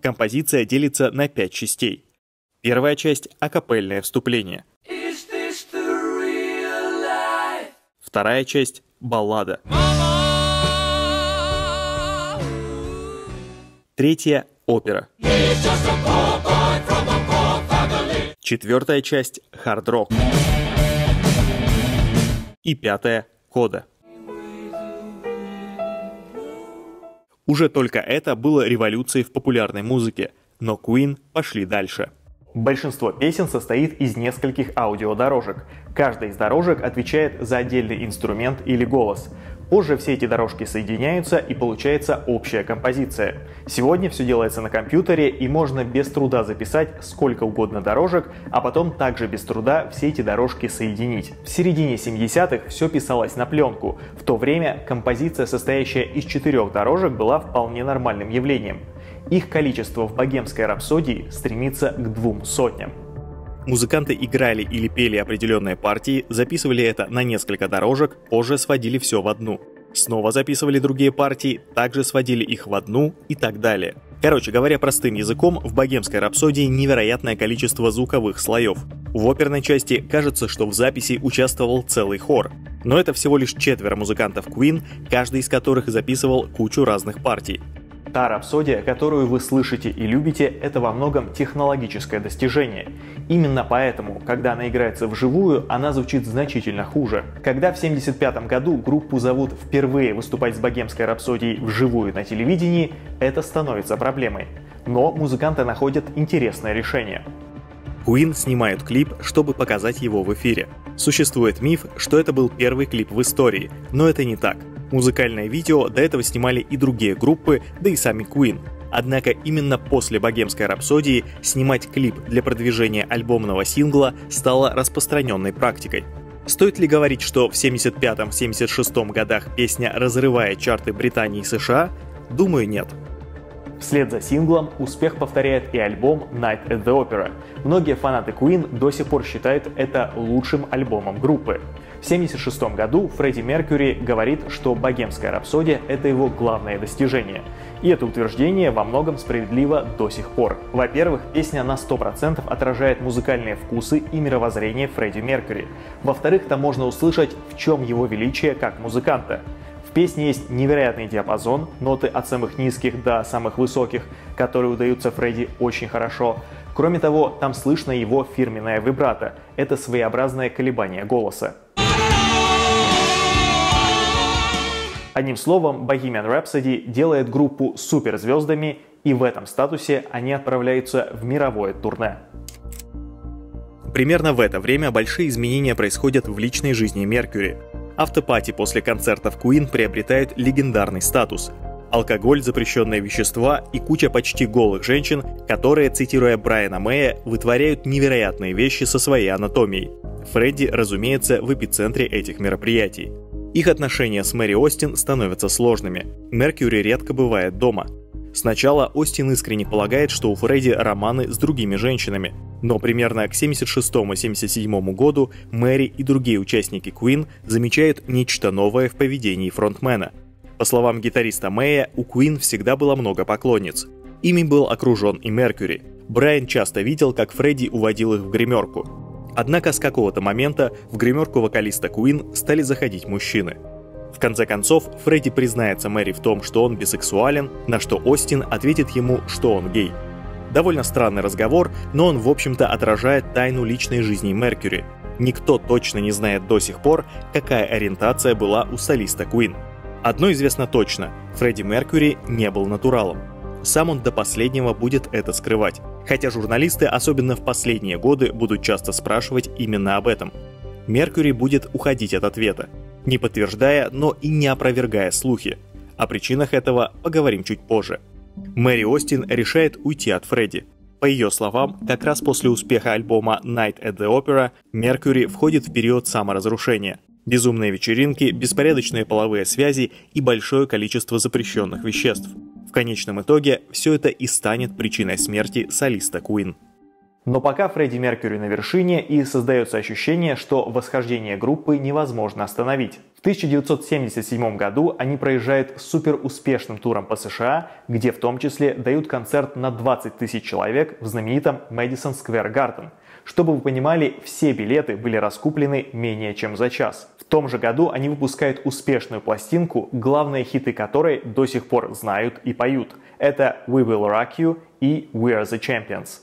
Композиция делится на пять частей. Первая часть – акапельное вступление. Вторая часть – баллада. Третья – опера. Четвертая часть – хард-рок. И пятая – кода. Уже только это было революцией в популярной музыке, но Queen пошли дальше. Большинство песен состоит из нескольких аудиодорожек. Каждая из дорожек отвечает за отдельный инструмент или голос. Позже все эти дорожки соединяются и получается общая композиция. Сегодня все делается на компьютере и можно без труда записать сколько угодно дорожек, а потом также без труда все эти дорожки соединить. В середине семидесятых все писалось на пленку. В то время композиция, состоящая из четырех дорожек, была вполне нормальным явлением. Их количество в «Богемской рапсодии» стремится к двум сотням. Музыканты играли или пели определенные партии, записывали это на несколько дорожек, позже сводили все в одну. Снова записывали другие партии, также сводили их в одну и так далее. Короче говоря, простым языком, в «Богемской рапсодии» невероятное количество звуковых слоев. В оперной части кажется, что в записи участвовал целый хор. Но это всего лишь четверо музыкантов Queen, каждый из которых записывал кучу разных партий. Та рапсодия, которую вы слышите и любите, это во многом технологическое достижение. Именно поэтому, когда она играется вживую, она звучит значительно хуже. Когда в семьдесят пятом году группу зовут впервые выступать с «Богемской рапсодией» вживую на телевидении, это становится проблемой. Но музыканты находят интересное решение. Queen снимают клип, чтобы показать его в эфире. Существует миф, что это был первый клип в истории, но это не так. Музыкальное видео до этого снимали и другие группы, да и сами Queen. Однако именно после «Богемской рапсодии» снимать клип для продвижения альбомного сингла стало распространенной практикой. Стоит ли говорить, что в семьдесят пятом — семьдесят шестом годах песня разрывает чарты Британии и США? Думаю, нет. Вслед за синглом успех повторяет и альбом Night at the Opera. Многие фанаты Queen до сих пор считают это лучшим альбомом группы. В семьдесят шестом году Фредди Меркьюри говорит, что «Богемская рапсодия» — это его главное достижение. И это утверждение во многом справедливо до сих пор. Во-первых, песня на сто процентов отражает музыкальные вкусы и мировоззрение Фредди Меркьюри. Во-вторых, там можно услышать, в чем его величие как музыканта. В песне есть невероятный диапазон, ноты от самых низких до самых высоких, которые удаются Фредди очень хорошо. Кроме того, там слышно его фирменное вибрато. Это своеобразное колебание голоса. Одним словом, Bohemian Rhapsody делает группу суперзвездами, и в этом статусе они отправляются в мировое турне. Примерно в это время большие изменения происходят в личной жизни Меркьюри. Автопати после концертов Queen приобретают легендарный статус. Алкоголь, запрещенные вещества и куча почти голых женщин, которые, цитируя Брайана Мэя, вытворяют невероятные вещи со своей анатомией. Фредди, разумеется, в эпицентре этих мероприятий. Их отношения с Мэри Остин становятся сложными. Меркьюри редко бывает дома. Сначала Остин искренне полагает, что у Фредди романы с другими женщинами. Но примерно к семьдесят шестому — семьдесят седьмому году Мэри и другие участники Queen замечают нечто новое в поведении фронтмена. По словам гитариста Мэя, у Queen всегда было много поклонниц. Ими был окружен и Меркьюри. Брайан часто видел, как Фредди уводил их в гримерку. Однако с какого-то момента в гримерку вокалиста Queen стали заходить мужчины. В конце концов, Фредди признается Мэри в том, что он бисексуален, на что Остин ответит ему, что он гей. Довольно странный разговор, но он в общем-то отражает тайну личной жизни Меркьюри. Никто точно не знает до сих пор, какая ориентация была у солиста Queen. Одно известно точно – Фредди Меркьюри не был натуралом. Сам он до последнего будет это скрывать. Хотя журналисты, особенно в последние годы, будут часто спрашивать именно об этом. Меркьюри будет уходить от ответа, не подтверждая, но и не опровергая слухи. О причинах этого поговорим чуть позже. Мэри Остин решает уйти от Фредди. По ее словам, как раз после успеха альбома Night at the Opera Меркьюри входит в период саморазрушения. Безумные вечеринки, беспорядочные половые связи и большое количество запрещенных веществ. В конечном итоге все это и станет причиной смерти солиста Queen. Но пока Фредди Меркьюри на вершине, и создается ощущение, что восхождение группы невозможно остановить. В тысяча девятьсот семьдесят седьмом году они проезжают суперуспешным туром по США, где в том числе дают концерт на двадцать тысяч человек в знаменитом Madison Square Garden. Чтобы вы понимали, все билеты были раскуплены менее чем за час. В том же году они выпускают успешную пластинку, главные хиты которой до сих пор знают и поют. Это «We Will Rock You» и «We Are The Champions».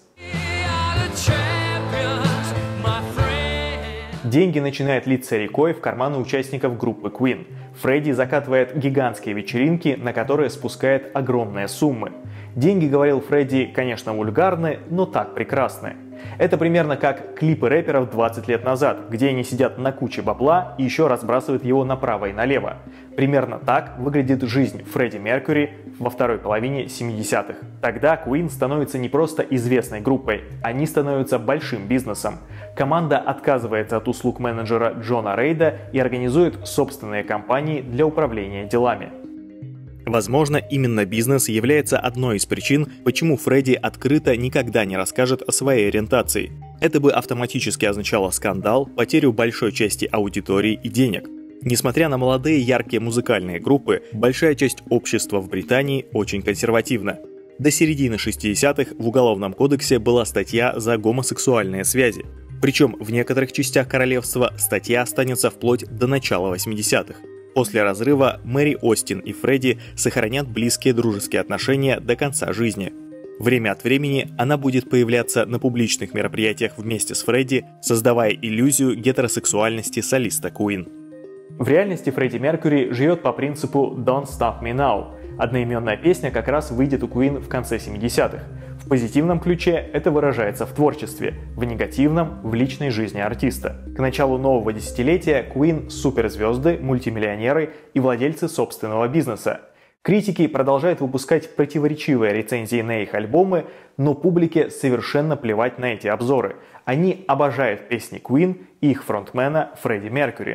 Деньги начинает литься рекой в карманы участников группы Queen. Фредди закатывает гигантские вечеринки, на которые спускает огромные суммы. Деньги, говорил Фредди, конечно, вульгарные, но так прекрасные. Это примерно как клипы рэперов двадцать лет назад, где они сидят на куче бабла и еще разбрасывают его направо и налево. Примерно так выглядит жизнь Фредди Меркьюри во второй половине семидесятых. Тогда Queen становится не просто известной группой, они становятся большим бизнесом. Команда отказывается от услуг менеджера Джона Рейда и организует собственные компании для управления делами. Возможно, именно бизнес является одной из причин, почему Фредди открыто никогда не расскажет о своей ориентации. Это бы автоматически означало скандал, потерю большой части аудитории и денег. Несмотря на молодые яркие музыкальные группы, большая часть общества в Британии очень консервативна. До середины шестидесятых в Уголовном кодексе была статья за гомосексуальные связи. Причем в некоторых частях королевства статья останется вплоть до начала восьмидесятых. После разрыва Мэри Остин и Фредди сохранят близкие дружеские отношения до конца жизни. Время от времени она будет появляться на публичных мероприятиях вместе с Фредди, создавая иллюзию гетеросексуальности солиста Queen. В реальности Фредди Меркьюри живет по принципу «Don't Stop Me Now». Одноименная песня как раз выйдет у Queen в конце семидесятых. В позитивном ключе это выражается в творчестве, в негативном – в личной жизни артиста. К началу нового десятилетия Queen – суперзвезды, мультимиллионеры и владельцы собственного бизнеса. Критики продолжают выпускать противоречивые рецензии на их альбомы, но публике совершенно плевать на эти обзоры. Они обожают песни Queen и их фронтмена Фредди Меркьюри.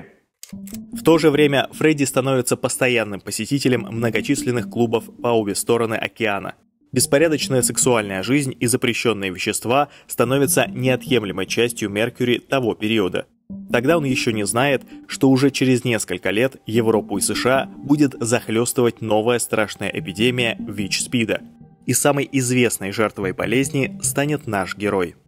В то же время Фредди становится постоянным посетителем многочисленных клубов по обе стороны океана. Беспорядочная сексуальная жизнь и запрещенные вещества становятся неотъемлемой частью Меркьюри того периода. Тогда он еще не знает, что уже через несколько лет Европу и США будет захлестывать новая страшная эпидемия ВИЧ-СПИДа. И самой известной жертвой болезни станет наш герой.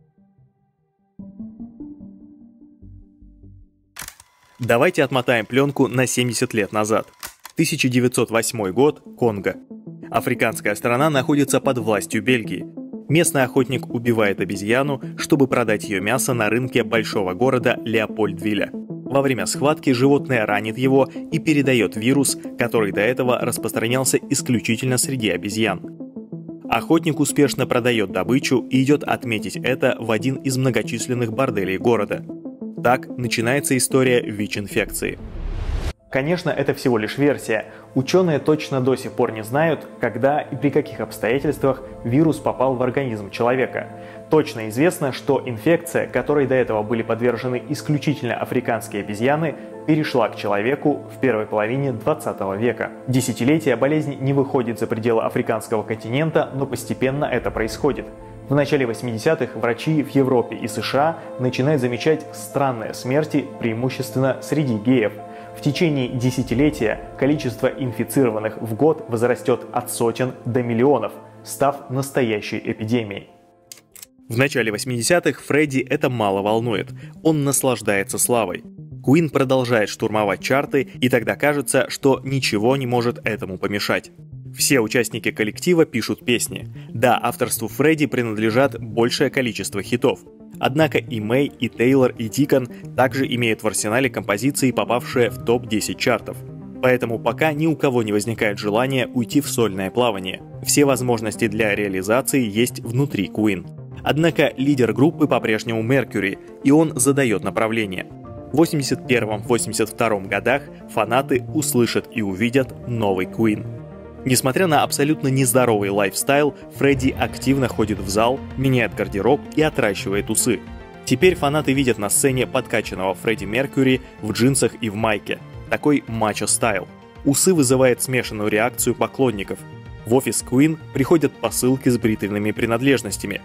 Давайте отмотаем пленку на семьдесят лет назад. тысяча девятьсот восьмой год, Конго. Африканская страна находится под властью Бельгии. Местный охотник убивает обезьяну, чтобы продать ее мясо на рынке большого города Леопольдвилля. Во время схватки животное ранит его и передает вирус, который до этого распространялся исключительно среди обезьян. Охотник успешно продает добычу и идет отметить это в один из многочисленных борделей города. Так начинается история ВИЧ-инфекции. Конечно, это всего лишь версия. Ученые точно до сих пор не знают, когда и при каких обстоятельствах вирус попал в организм человека. Точно известно, что инфекция, которой до этого были подвержены исключительно африканские обезьяны, перешла к человеку в первой половине двадцатого века. Десятилетия болезнь не выходит за пределы африканского континента, но постепенно это происходит. В начале восьмидесятых врачи в Европе и США начинают замечать странные смерти, преимущественно среди геев. В течение десятилетия количество инфицированных в год возрастет от сотен до миллионов, став настоящей эпидемией. В начале восьмидесятых Фредди это мало волнует, он наслаждается славой. Queen продолжает штурмовать чарты, и тогда кажется, что ничего не может этому помешать. Все участники коллектива пишут песни. Да, авторству Фредди принадлежат большее количество хитов. Однако и Мэй, и Тейлор, и Дикон также имеют в арсенале композиции, попавшие в топ десять чартов. Поэтому пока ни у кого не возникает желания уйти в сольное плавание. Все возможности для реализации есть внутри Queen. Однако лидер группы по-прежнему Меркьюри, и он задает направление. В восемьдесят первом — восемьдесят втором годах фанаты услышат и увидят новый Queen. Несмотря на абсолютно нездоровый лайфстайл, Фредди активно ходит в зал, меняет гардероб и отращивает усы. Теперь фанаты видят на сцене подкачанного Фредди Меркьюри в джинсах и в майке. Такой мачо-стайл. Усы вызывает смешанную реакцию поклонников. В офис Queen приходят посылки с бритвенными принадлежностями.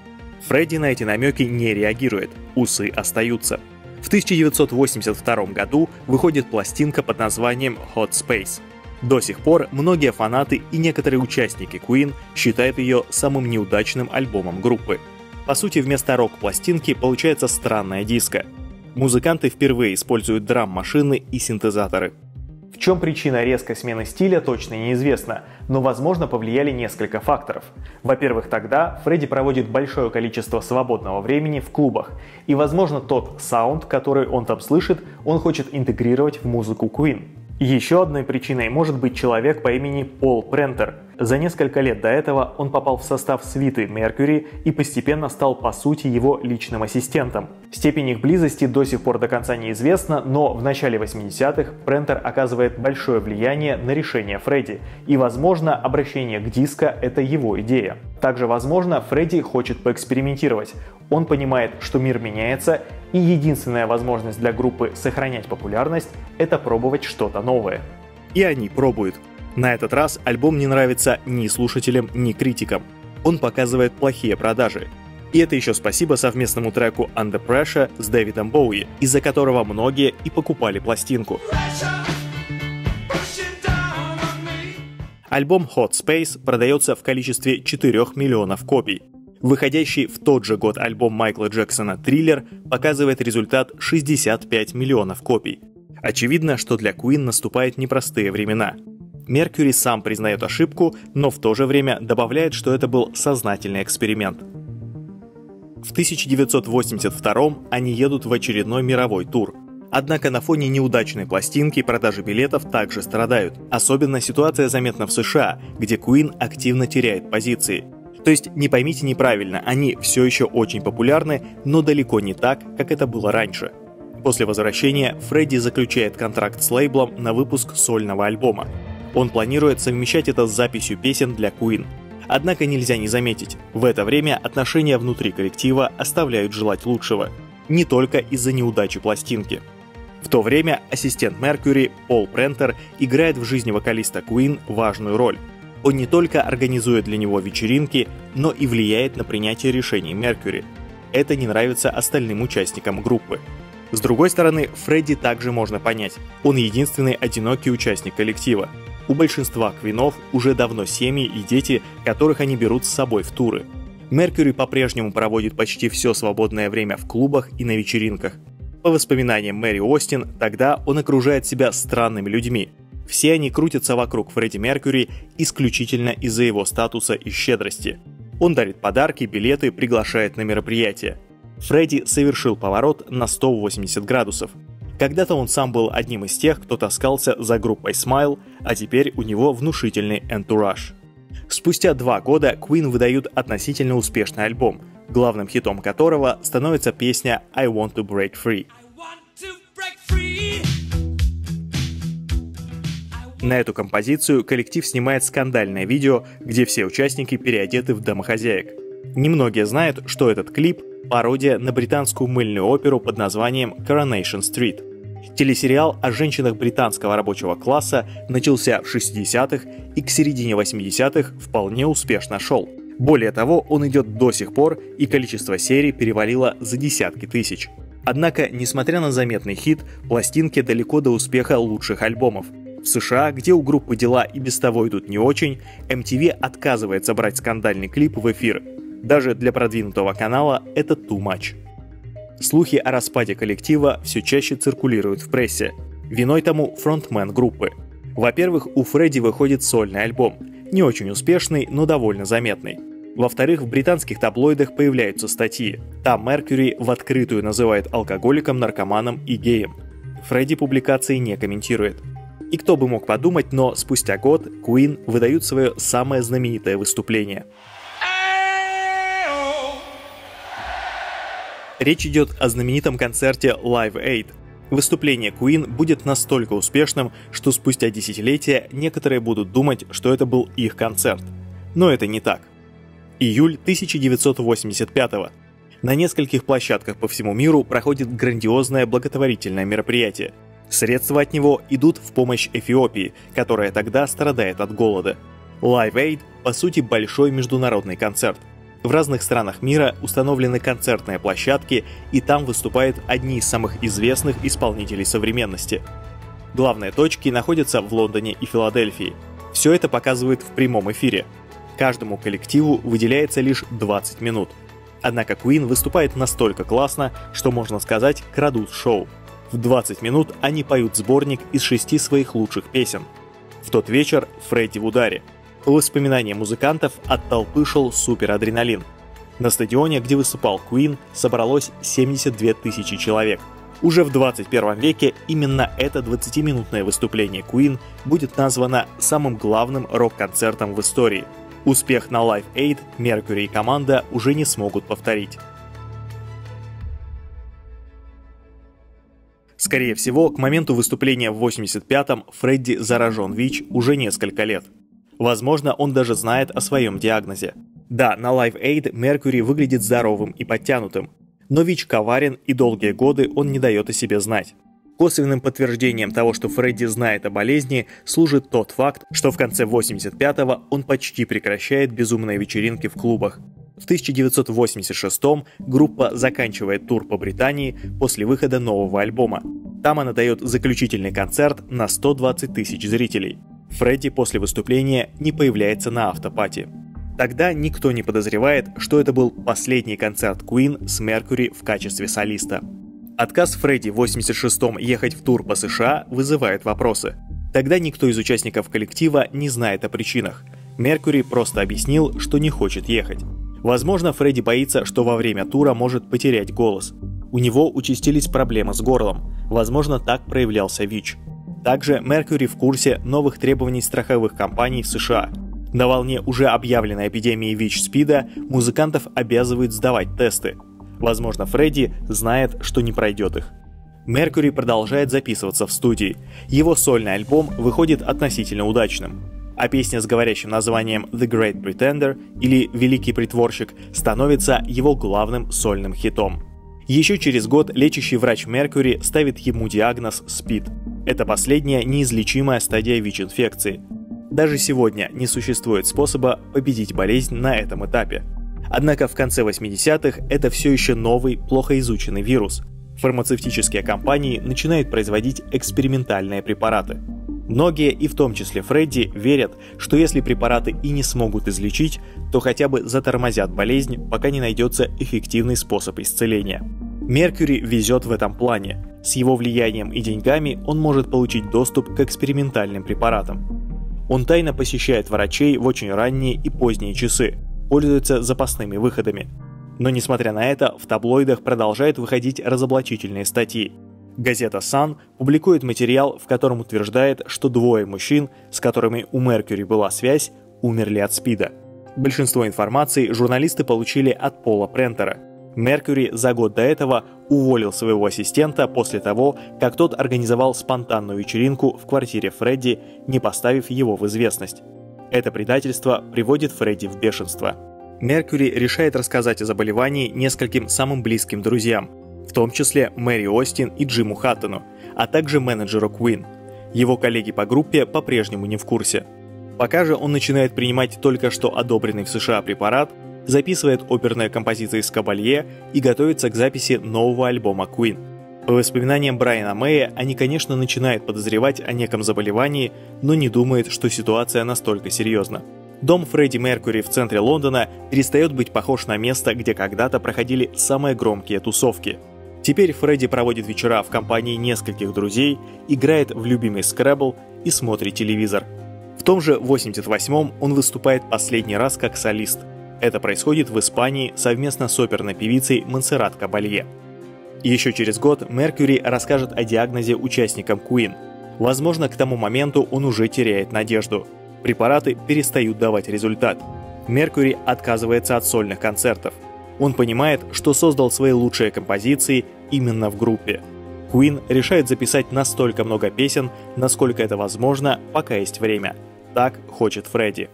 Фредди на эти намеки не реагирует, усы остаются. В тысяча девятьсот восемьдесят втором году выходит пластинка под названием Hot Space. До сих пор многие фанаты и некоторые участники Queen считают ее самым неудачным альбомом группы. По сути, вместо рок-пластинки получается странная диско. Музыканты впервые используют драм-машины и синтезаторы. В чем причина резкой смены стиля, точно неизвестно, но, возможно, повлияли несколько факторов. Во-первых, тогда Фредди проводит большое количество свободного времени в клубах, и, возможно, тот саунд, который он там слышит, он хочет интегрировать в музыку Queen. Еще одной причиной может быть человек по имени Пол Прентер. За несколько лет до этого он попал в состав свиты Mercury и постепенно стал, по сути, его личным ассистентом. Степень их близости до сих пор до конца неизвестна, но в начале восьмидесятых Прентер оказывает большое влияние на решение Фредди, и, возможно, обращение к диско – это его идея. Также, возможно, Фредди хочет поэкспериментировать. Он понимает, что мир меняется, и единственная возможность для группы сохранять популярность – это пробовать что-то новое. И они пробуют. На этот раз альбом не нравится ни слушателям, ни критикам. Он показывает плохие продажи. И это еще спасибо совместному треку Under Pressure с Дэвидом Боуи, из-за которого многие и покупали пластинку. Альбом Hot Space продается в количестве четырёх миллионов копий. Выходящий в тот же год альбом Майкла Джексона «Триллер» показывает результат шестьдесят пять миллионов копий. Очевидно, что для Queen наступают непростые времена. Меркьюри сам признает ошибку, но в то же время добавляет, что это был сознательный эксперимент. В тысяча девятьсот восемьдесят втором они едут в очередной мировой тур. Однако на фоне неудачной пластинки продажи билетов также страдают. Особенно ситуация заметна в США, где Queen активно теряет позиции. То есть, не поймите неправильно, они все еще очень популярны, но далеко не так, как это было раньше. После возвращения Фредди заключает контракт с лейблом на выпуск сольного альбома. Он планирует совмещать это с записью песен для Queen. Однако нельзя не заметить, в это время отношения внутри коллектива оставляют желать лучшего. Не только из-за неудачи пластинки. В то время ассистент Меркьюри Пол Прентер играет в жизни вокалиста Queen важную роль. Он не только организует для него вечеринки, но и влияет на принятие решений Меркьюри. Это не нравится остальным участникам группы. С другой стороны, Фредди также можно понять. Он единственный одинокий участник коллектива. У большинства квинов уже давно семьи и дети, которых они берут с собой в туры. Меркьюри по-прежнему проводит почти все свободное время в клубах и на вечеринках. По воспоминаниям Мэри Остин, тогда он окружает себя странными людьми. Все они крутятся вокруг Фредди Меркьюри исключительно из-за его статуса и щедрости. Он дарит подарки, билеты, приглашает на мероприятия. Фредди совершил поворот на сто восемьдесят градусов. Когда-то он сам был одним из тех, кто таскался за группой Smile, а теперь у него внушительный entourage. Спустя два года Queen выдают относительно успешный альбом, главным хитом которого становится песня I Want to Break Free. На эту композицию коллектив снимает скандальное видео, где все участники переодеты в домохозяек. Немногие знают, что этот клип – пародия на британскую мыльную оперу под названием Coronation Street. Телесериал о женщинах британского рабочего класса начался в шестидесятых и к середине восьмидесятых вполне успешно шел. Более того, он идет до сих пор, и количество серий перевалило за десятки тысяч. Однако, несмотря на заметный хит, пластинки далеко до успеха лучших альбомов. В США, где у группы дела и без того идут не очень, эм ти ви отказывается брать скандальный клип в эфир. Даже для продвинутого канала это too much. Слухи о распаде коллектива все чаще циркулируют в прессе. Виной тому фронтмен группы. Во-первых, у Фредди выходит сольный альбом. Не очень успешный, но довольно заметный. Во-вторых, в британских таблоидах появляются статьи. Там Меркьюри в открытую называет алкоголиком, наркоманом и геем. Фредди публикации не комментирует. И кто бы мог подумать, но спустя год Queen выдают свое самое знаменитое выступление. Речь идет о знаменитом концерте Live Aid. Выступление Queen будет настолько успешным, что спустя десятилетия некоторые будут думать, что это был их концерт. Но это не так. Июль тысяча девятьсот восемьдесят пятого. На нескольких площадках по всему миру проходит грандиозное благотворительное мероприятие. Средства от него идут в помощь Эфиопии, которая тогда страдает от голода. Live Aid, по сути, большой международный концерт. В разных странах мира установлены концертные площадки, и там выступают одни из самых известных исполнителей современности. Главные точки находятся в Лондоне и Филадельфии. Все это показывают в прямом эфире. Каждому коллективу выделяется лишь двадцать минут. Однако Queen выступает настолько классно, что, можно сказать, крадут шоу. В двадцать минут они поют сборник из шести своих лучших песен. В тот вечер Фредди в ударе. По воспоминаниям музыкантов, от толпы шел суперадреналин. На стадионе, где выступал Queen, собралось семьдесят две тысячи человек. Уже в двадцать первом веке именно это двадцатиминутное выступление Queen будет названо самым главным рок-концертом в истории. Успех на Live Aid Mercury и команда уже не смогут повторить. Скорее всего, к моменту выступления в восемьдесят пятом Фредди заражен ВИЧ уже несколько лет. Возможно, он даже знает о своем диагнозе. Да, на Live Aid Mercury выглядит здоровым и подтянутым, но ВИЧ коварен, и долгие годы он не дает о себе знать. Косвенным подтверждением того, что Фредди знает о болезни, служит тот факт, что в конце восемьдесят пятого он почти прекращает безумные вечеринки в клубах. В тысяча девятьсот восемьдесят шестом группа заканчивает тур по Британии после выхода нового альбома. Там она дает заключительный концерт на сто двадцать тысяч зрителей. Фредди после выступления не появляется на автопати. Тогда никто не подозревает, что это был последний концерт Queen с Mercury в качестве солиста. Отказ Фредди в восемьдесят шестом ехать в тур по США вызывает вопросы. Тогда никто из участников коллектива не знает о причинах. Mercury просто объяснил, что не хочет ехать. Возможно, Фредди боится, что во время тура может потерять голос. У него участились проблемы с горлом. Возможно, так проявлялся ВИЧ. Также Mercury в курсе новых требований страховых компаний в США. На волне уже объявленной эпидемии ВИЧ-СПИДа музыкантов обязывают сдавать тесты. Возможно, Фредди знает, что не пройдет их. Mercury продолжает записываться в студии. Его сольный альбом выходит относительно удачным. А песня с говорящим названием «The Great Pretender» или «Великий притворщик» становится его главным сольным хитом. Еще через год лечащий врач Mercury ставит ему диагноз СПИД. Это последняя неизлечимая стадия ВИЧ-инфекции. Даже сегодня не существует способа победить болезнь на этом этапе. Однако в конце восьмидесятых это все еще новый, плохо изученный вирус. Фармацевтические компании начинают производить экспериментальные препараты. Многие, и в том числе Фредди, верят, что если препараты и не смогут излечить, то хотя бы затормозят болезнь, пока не найдется эффективный способ исцеления. Mercury везет в этом плане. С его влиянием и деньгами он может получить доступ к экспериментальным препаратам. Он тайно посещает врачей в очень ранние и поздние часы, пользуется запасными выходами. Но несмотря на это, в таблоидах продолжают выходить разоблачительные статьи. Газета Sun публикует материал, в котором утверждает, что двое мужчин, с которыми у Mercury была связь, умерли от СПИДа. Большинство информации журналисты получили от Пола Прентера. Mercury за год до этого уволил своего ассистента после того, как тот организовал спонтанную вечеринку в квартире Фредди, не поставив его в известность. Это предательство приводит Фредди в бешенство. Mercury решает рассказать о заболевании нескольким самым близким друзьям, в том числе Мэри Остин и Джиму Хаттону, а также менеджеру Queen. Его коллеги по группе по-прежнему не в курсе. Пока же он начинает принимать только что одобренный в США препарат, записывает оперные композиции с Кабалье и готовится к записи нового альбома Queen. По воспоминаниям Брайана Мэя, они, конечно, начинают подозревать о неком заболевании, но не думают, что ситуация настолько серьезна. Дом Фредди Меркьюри в центре Лондона перестает быть похож на место, где когда-то проходили самые громкие тусовки. Теперь Фредди проводит вечера в компании нескольких друзей, играет в любимый скрэбл и смотрит телевизор. В том же восемьдесят восьмом он выступает последний раз как солист. Это происходит в Испании совместно с оперной певицей Монсеррат Кабалье. Еще через год Меркьюри расскажет о диагнозе участникам Queen. Возможно, к тому моменту он уже теряет надежду. Препараты перестают давать результат. Меркьюри отказывается от сольных концертов. Он понимает, что создал свои лучшие композиции именно в группе. Queen решает записать настолько много песен, насколько это возможно, пока есть время. Так хочет Фредди.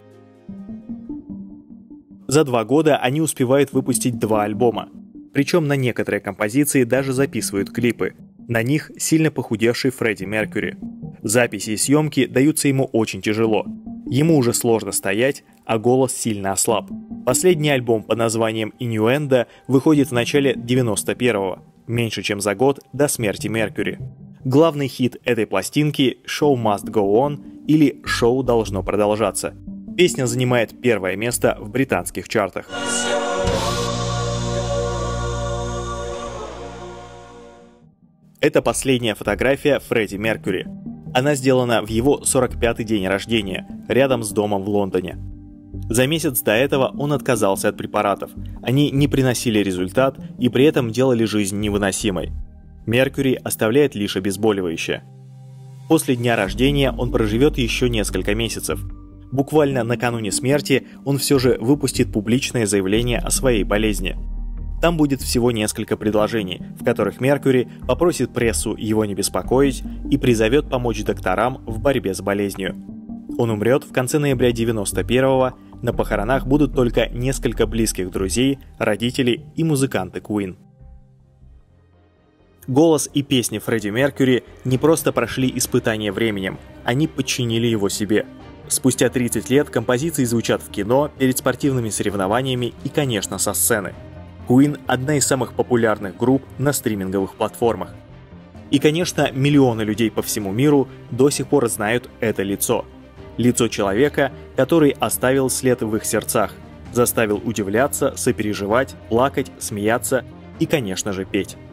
За два года они успевают выпустить два альбома. Причем на некоторые композиции даже записывают клипы. На них сильно похудевший Фредди Меркьюри. Записи и съемки даются ему очень тяжело. Ему уже сложно стоять, а голос сильно ослаб. Последний альбом под названием «Innuendo» выходит в начале девяносто первого, меньше чем за год до смерти Меркьюри. Главный хит этой пластинки «Show Must Go On» или «Шоу должно продолжаться». Песня занимает первое место в британских чартах. Это последняя фотография Фредди Меркьюри. Она сделана в его сорок пятый день рождения, рядом с домом в Лондоне. За месяц до этого он отказался от препаратов. Они не приносили результат и при этом делали жизнь невыносимой. Меркьюри оставляет лишь обезболивающее. После дня рождения он проживет еще несколько месяцев. Буквально накануне смерти он все же выпустит публичное заявление о своей болезни. Там будет всего несколько предложений, в которых Меркьюри попросит прессу его не беспокоить и призовет помочь докторам в борьбе с болезнью. Он умрет в конце ноября девяносто первого, на похоронах будут только несколько близких друзей, родители и музыканты Queen. Голос и песни Фредди Меркьюри не просто прошли испытания временем, они подчинили его себе. Спустя тридцать лет композиции звучат в кино, перед спортивными соревнованиями и, конечно, со сцены. Queen – одна из самых популярных групп на стриминговых платформах. И, конечно, миллионы людей по всему миру до сих пор знают это лицо. Лицо человека, который оставил след в их сердцах, заставил удивляться, сопереживать, плакать, смеяться и, конечно же, петь.